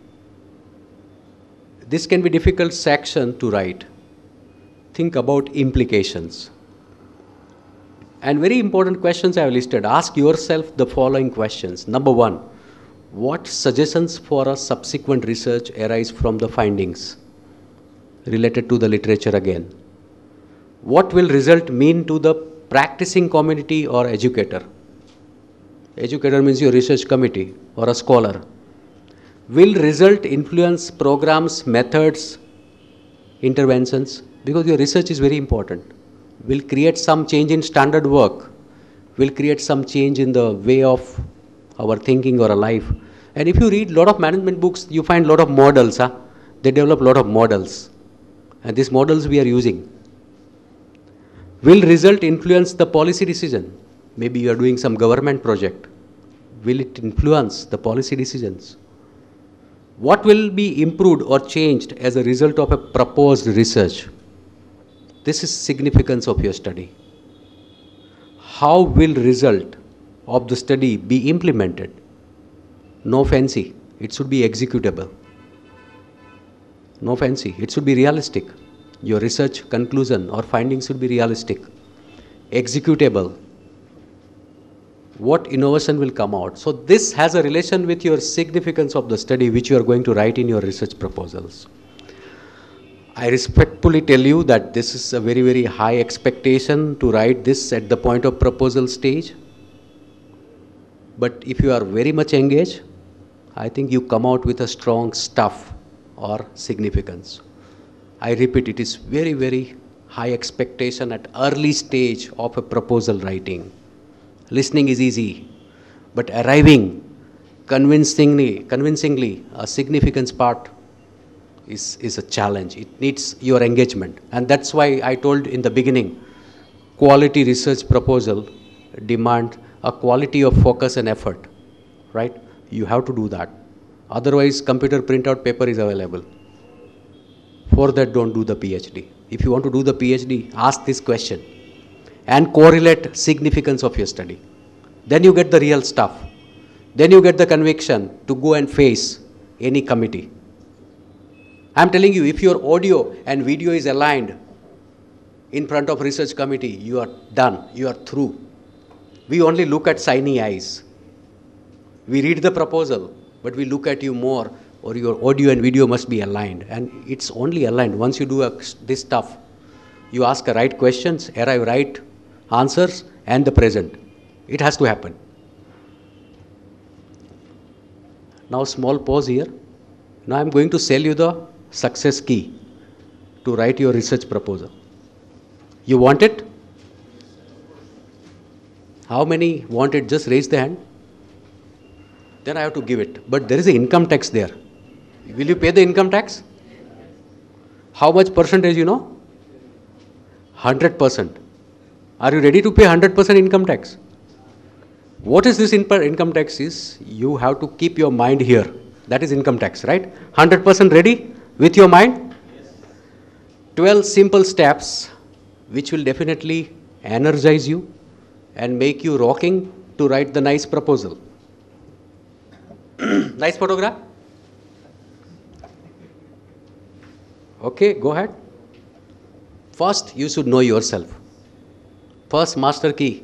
This can be a difficult section to write. Think about implications. And very important questions I have listed. Ask yourself the following questions. Number 1, what suggestions for a subsequent research arise from the findings related to the literature again? What will result mean to the practicing community or educator? Educator means your research committee or a scholar. Will result influence programs, methods, interventions? Because your research is very important. Will create some change in standard work. Will create some change in the way of our thinking or a life. And if you read a lot of management books, you find a lot of models. They develop a lot of models. And these models we are using. Will result influence the policy decision? Maybe you are doing some government project. Will it influence the policy decisions? What will be improved or changed as a result of a proposed research? This is significance of your study. How will result of the study be implemented? No fancy, it should be executable. No fancy, it should be realistic. Your research conclusion or findings should be realistic. Executable. What innovation will come out? So this has a relation with your significance of the study which you are going to write in your research proposals. I respectfully tell you that this is a very, very high expectation to write this at the point of proposal stage. But if you are very much engaged, I think you come out with a strong stuff or significance. I repeat, it is very, very high expectation at early stage of a proposal writing. Listening is easy, but arriving convincingly a significance part is a challenge. It needs your engagement. And that's why I told in the beginning, quality research proposal demand a quality of focus and effort, right? You have to do that. Otherwise, computer printout paper is available. For that, don't do the PhD. If you want to do the PhD, ask this question and correlate significance of your study. Then you get the real stuff. Then you get the conviction to go and face any committee. I'm telling you, if your audio and video is aligned in front of research committee, you are done, you are through. We only look at shiny eyes. We read the proposal, but we look at you more, or your audio and video must be aligned. And it's only aligned. Once you do this stuff, you ask the right questions, arrive right answers, and the present. It has to happen. Now small pause here. Now I'm going to sell you the success key to write your research proposal. You want it? How many want it? Just raise the hand. Then I have to give it. But there is an income tax there. Will you pay the income tax? How much percentage you know? 100%. Are you ready to pay 100% income tax? What is this income tax is? You have to keep your mind here. That is income tax, right? 100% ready with your mind? 12 simple steps which will definitely energize you and make you rocking to write the nice proposal. Nice photograph? Okay, go ahead. First, you should know yourself. First master key.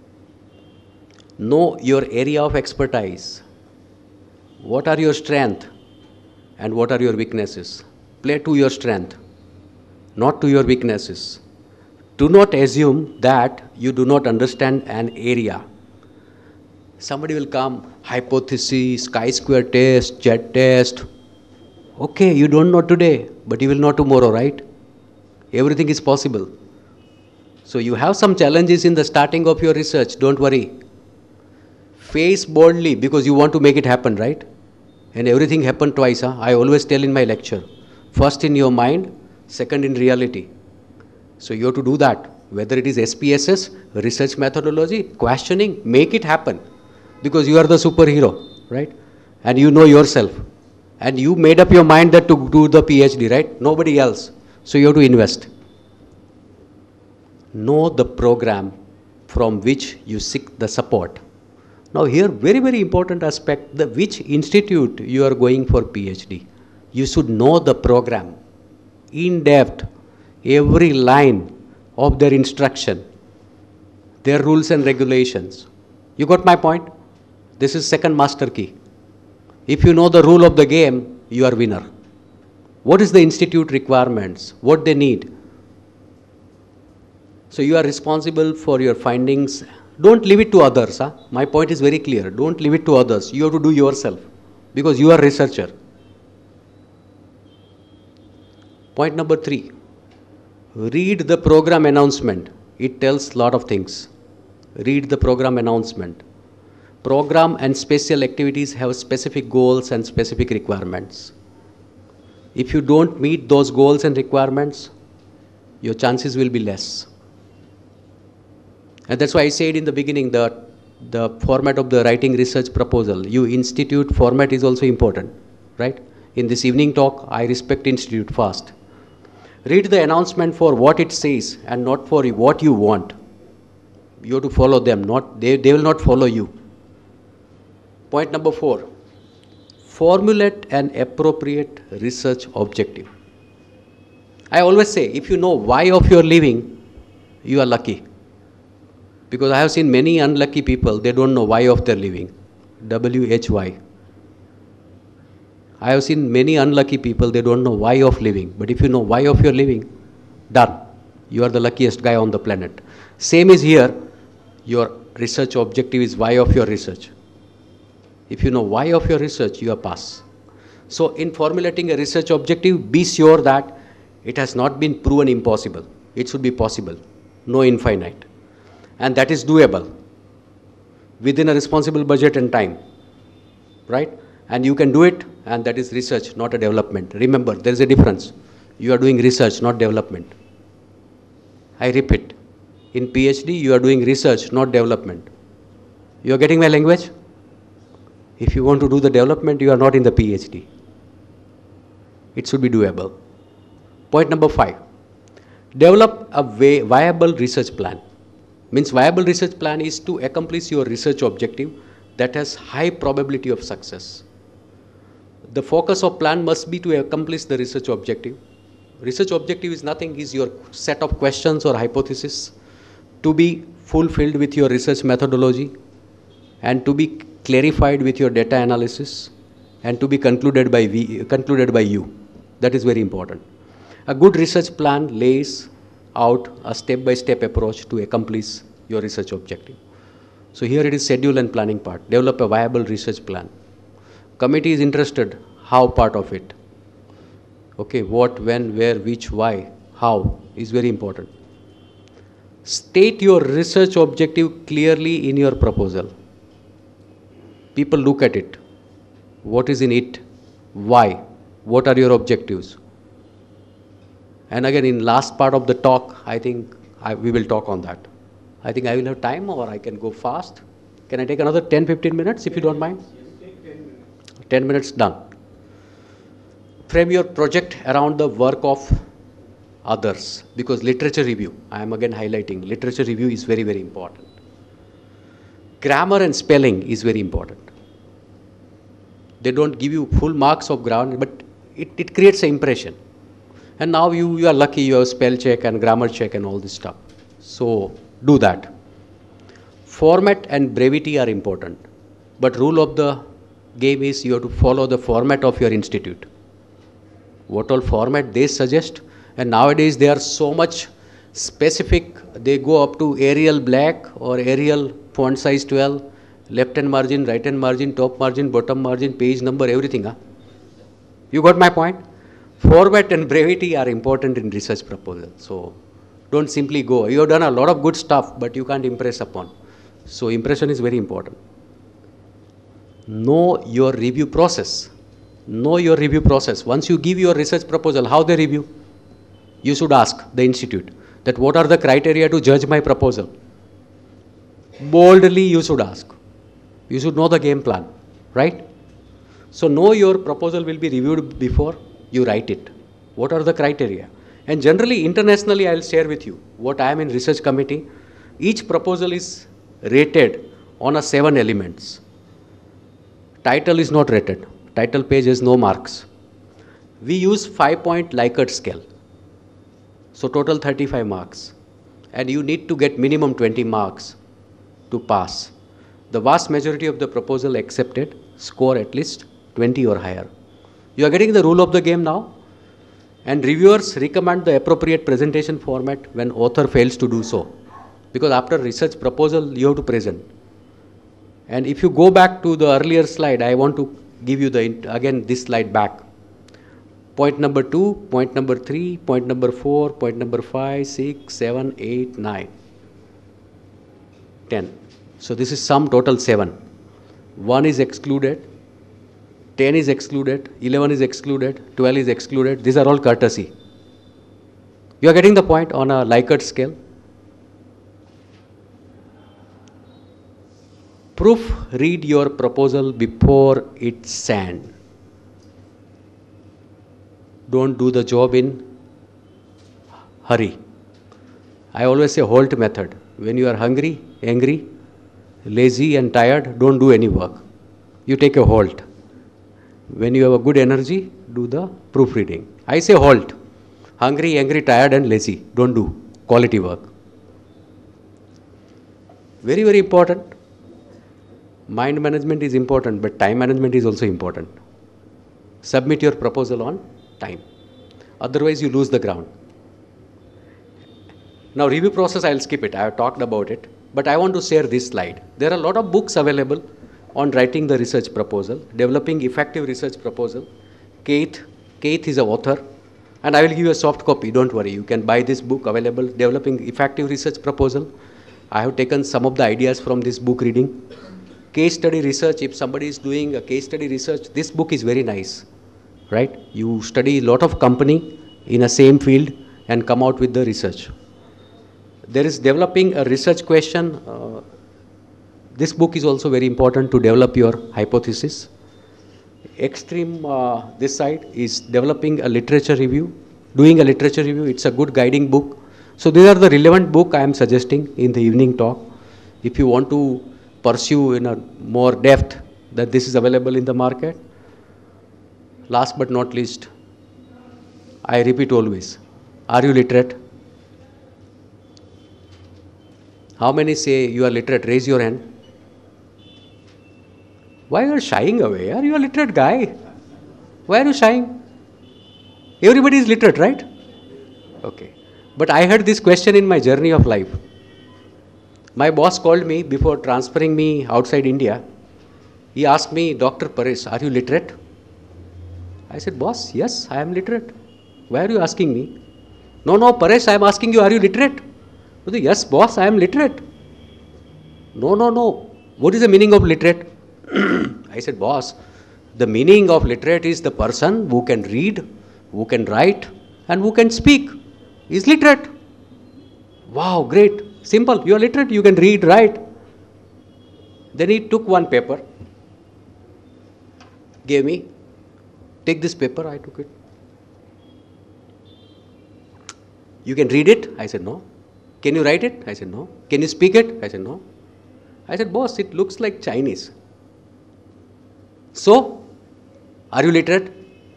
Know your area of expertise. What are your strengths and what are your weaknesses? Play to your strength, not to your weaknesses. Do not assume that you do not understand an area. Somebody will come, hypothesis, chi-square test, jet test. Okay, you don't know today, but you will know tomorrow, right? Everything is possible. So you have some challenges in the starting of your research, don't worry. Face boldly because you want to make it happen, right? And everything happened twice. I always tell in my lecture. First in your mind, second in reality. So you have to do that. Whether it is SPSS, research methodology, questioning, make it happen. Because you are the superhero, right? And you know yourself. And you made up your mind that to do the PhD, right? Nobody else. So you have to invest. Know the program from which you seek the support. Now here, very, very important aspect, which institute you are going for PhD. You should know the program in depth, every line of their instruction, their rules and regulations. You got my point? This is second master key. If you know the rule of the game, you are winner. What is the institute requirements? What they need? So you are responsible for your findings. Don't leave it to others. My point is very clear. Don't leave it to others. You have to do yourself because you are a researcher. Point number 3. Read the program announcement. It tells a lot of things. Read the program announcement. Program and special activities have specific goals and specific requirements. If you don't meet those goals and requirements, your chances will be less. And that's why I said in the beginning that the format of the writing research proposal, you institute format is also important, right? In this evening talk, I respect institute first. Read the announcement for what it says and not for what you want. You have to follow them, they will not follow you. Point number 4. Formulate an appropriate research objective. I always say, if you know why of your living, you are lucky. Because I have seen many unlucky people, they don't know why of their living. WHY. I have seen many unlucky people, they don't know why of living. But if you know why of your living, done. You are the luckiest guy on the planet. Same is here. Your research objective is why of your research. If you know why of your research, you are pass. So in formulating a research objective, be sure that it has not been proven impossible. It should be possible, no infinite. And that is doable within a responsible budget and time, right? And you can do it, and that is research, not a development. Remember, there is a difference. You are doing research, not development. I repeat, in PhD, you are doing research, not development. You are getting my language? If you want to do the development, you are not in the PhD. It should be doable. Point number 5. Develop a viable research plan. Means viable research plan is to accomplish your research objective that has high probability of success. The focus of plan must be to accomplish the research objective. Research objective is nothing, is your set of questions or hypothesis to be fulfilled with your research methodology and to be clarified with your data analysis and to be concluded by you. That is very important. A good research plan lays out a step-by-step approach to accomplish your research objective. So here it is schedule and planning part. Develop a viable research plan. Committee is interested, how part of it. Okay, what, when, where, which, why, how is very important. State your research objective clearly in your proposal. People look at it. What is in it? Why? What are your objectives? And again, in last part of the talk, I think we will talk on that. I think I will have time, or I can go fast. Can I take another 10-15 minutes if you don't mind? Take 10 minutes. 10 minutes done. Frame your project around the work of others, because literature review, I am again highlighting, literature review is very, very important. Grammar and spelling is very important. They don't give you full marks of grammar, but it creates an impression. And now you are lucky, you have spell check and grammar check and all this stuff. So do that. Format and brevity are important. But rule of the game is you have to follow the format of your institute. What all format they suggest. And nowadays they are so much specific. They go up to Arial black or Arial font size 12, left hand margin, right hand margin, top margin, bottom margin, page number, everything. Huh? You got my point? Format and brevity are important in research proposal. So don't simply go. You have done a lot of good stuff, but you can't impress upon. So impression is very important. Know your review process. Know your review process. Once you give your research proposal, how they review? You should ask the institute that what are the criteria to judge my proposal? Boldly you should ask. You should know the game plan, right? So know your proposal will be reviewed before you write it. What are the criteria? And generally, internationally, I will share with you what I am in research committee. Each proposal is rated on a 7 elements. Title is not rated. Title page has no marks. We use 5-point Likert scale. So total 35 marks. And you need to get minimum 20 marks to pass. The vast majority of the proposal accepted score at least 20 or higher. You are getting the rule of the game now. And reviewers recommend the appropriate presentation format when author fails to do so. Because after research proposal, you have to present. And if you go back to the earlier slide, I want to give you again this slide back. Point number 2, point number 3, point number 4, point number 5, 6, 7, 8, 9, 10. So this is sum total 7. 1 is excluded. 10 is excluded, 11 is excluded, 12 is excluded. These are all courtesy. You are getting the point on a Likert scale. Proofread your proposal before it's sent. Don't do the job in hurry. I always say HALT method. When you are hungry, angry, lazy and tired, don't do any work. You take a halt. When you have a good energy, do the proofreading. I say halt. Hungry, angry, tired and lazy. Don't do quality work. Very, very important. Mind management is important, but time management is also important. Submit your proposal on time. Otherwise, you lose the ground. Now, review process, I will skip it. I have talked about it. But I want to share this slide. There are a lot of books available on writing the research proposal, developing effective research proposal. Keith is an author. And I will give you a soft copy. Don't worry. You can buy this book available, Developing Effective Research Proposal. I have taken some of the ideas from this book reading. Case study research, if somebody is doing a case study research, this book is very nice, right? You study a lot of company in a same field and come out with the research. There is developing a research question. This book is also very important to develop your hypothesis. Extreme, this side is developing a literature review. Doing a literature review, it's a good guiding book. So these are the relevant book I am suggesting in the evening talk. If you want to pursue in a more depth, that this is available in the market. last but not least, I repeat always, are you literate? How many say you are literate? Raise your hand. Why you are shying away? Are you a literate guy? Why are you shying? Everybody is literate, right? Okay. But I had this question in my journey of life. My boss called me before transferring me outside India. He asked me, Dr. Paresh, are you literate? I said, boss, yes, I am literate. Why are you asking me? No, Paresh, I am asking you, are you literate? I said, yes, boss, I am literate. No. What is the meaning of literate? I said, boss, the meaning of literate is the person who can read, who can write, and who can speak is literate. Wow, great. Simple. You are literate. You can read, write. Then he took one paper, gave me, take this paper. I took it. You can read it? I said, no. Can you write it? I said, no. Can you speak it? I said, no. I said, boss, it looks like Chinese. So, are you literate?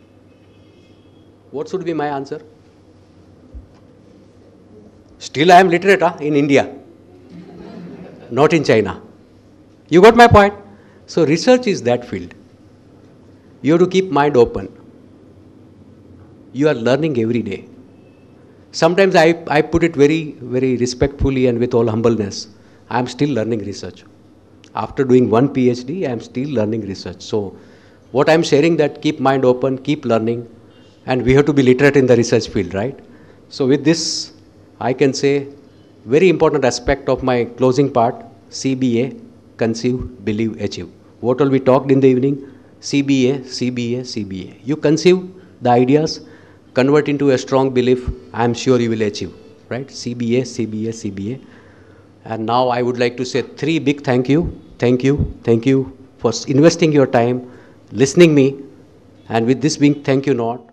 What should be my answer? Still I am literate in India, not in China. You got my point? So research is that field. You have to keep mind open. You are learning every day. Sometimes I put it very, very respectfully and with all humbleness. I am still learning research. After doing one PhD, I am still learning research. So what I am sharing that keep mind open, keep learning, and we have to be literate in the research field, right? So with this, I can say very important aspect of my closing part, CBA, conceive, believe, achieve. What all we talked in the evening? CBA. You conceive the ideas, convert into a strong belief, I am sure you will achieve, right? CBA. And now I would like to say 3 big thank you. Thank you for investing your time, listening me, and with this being thank you note,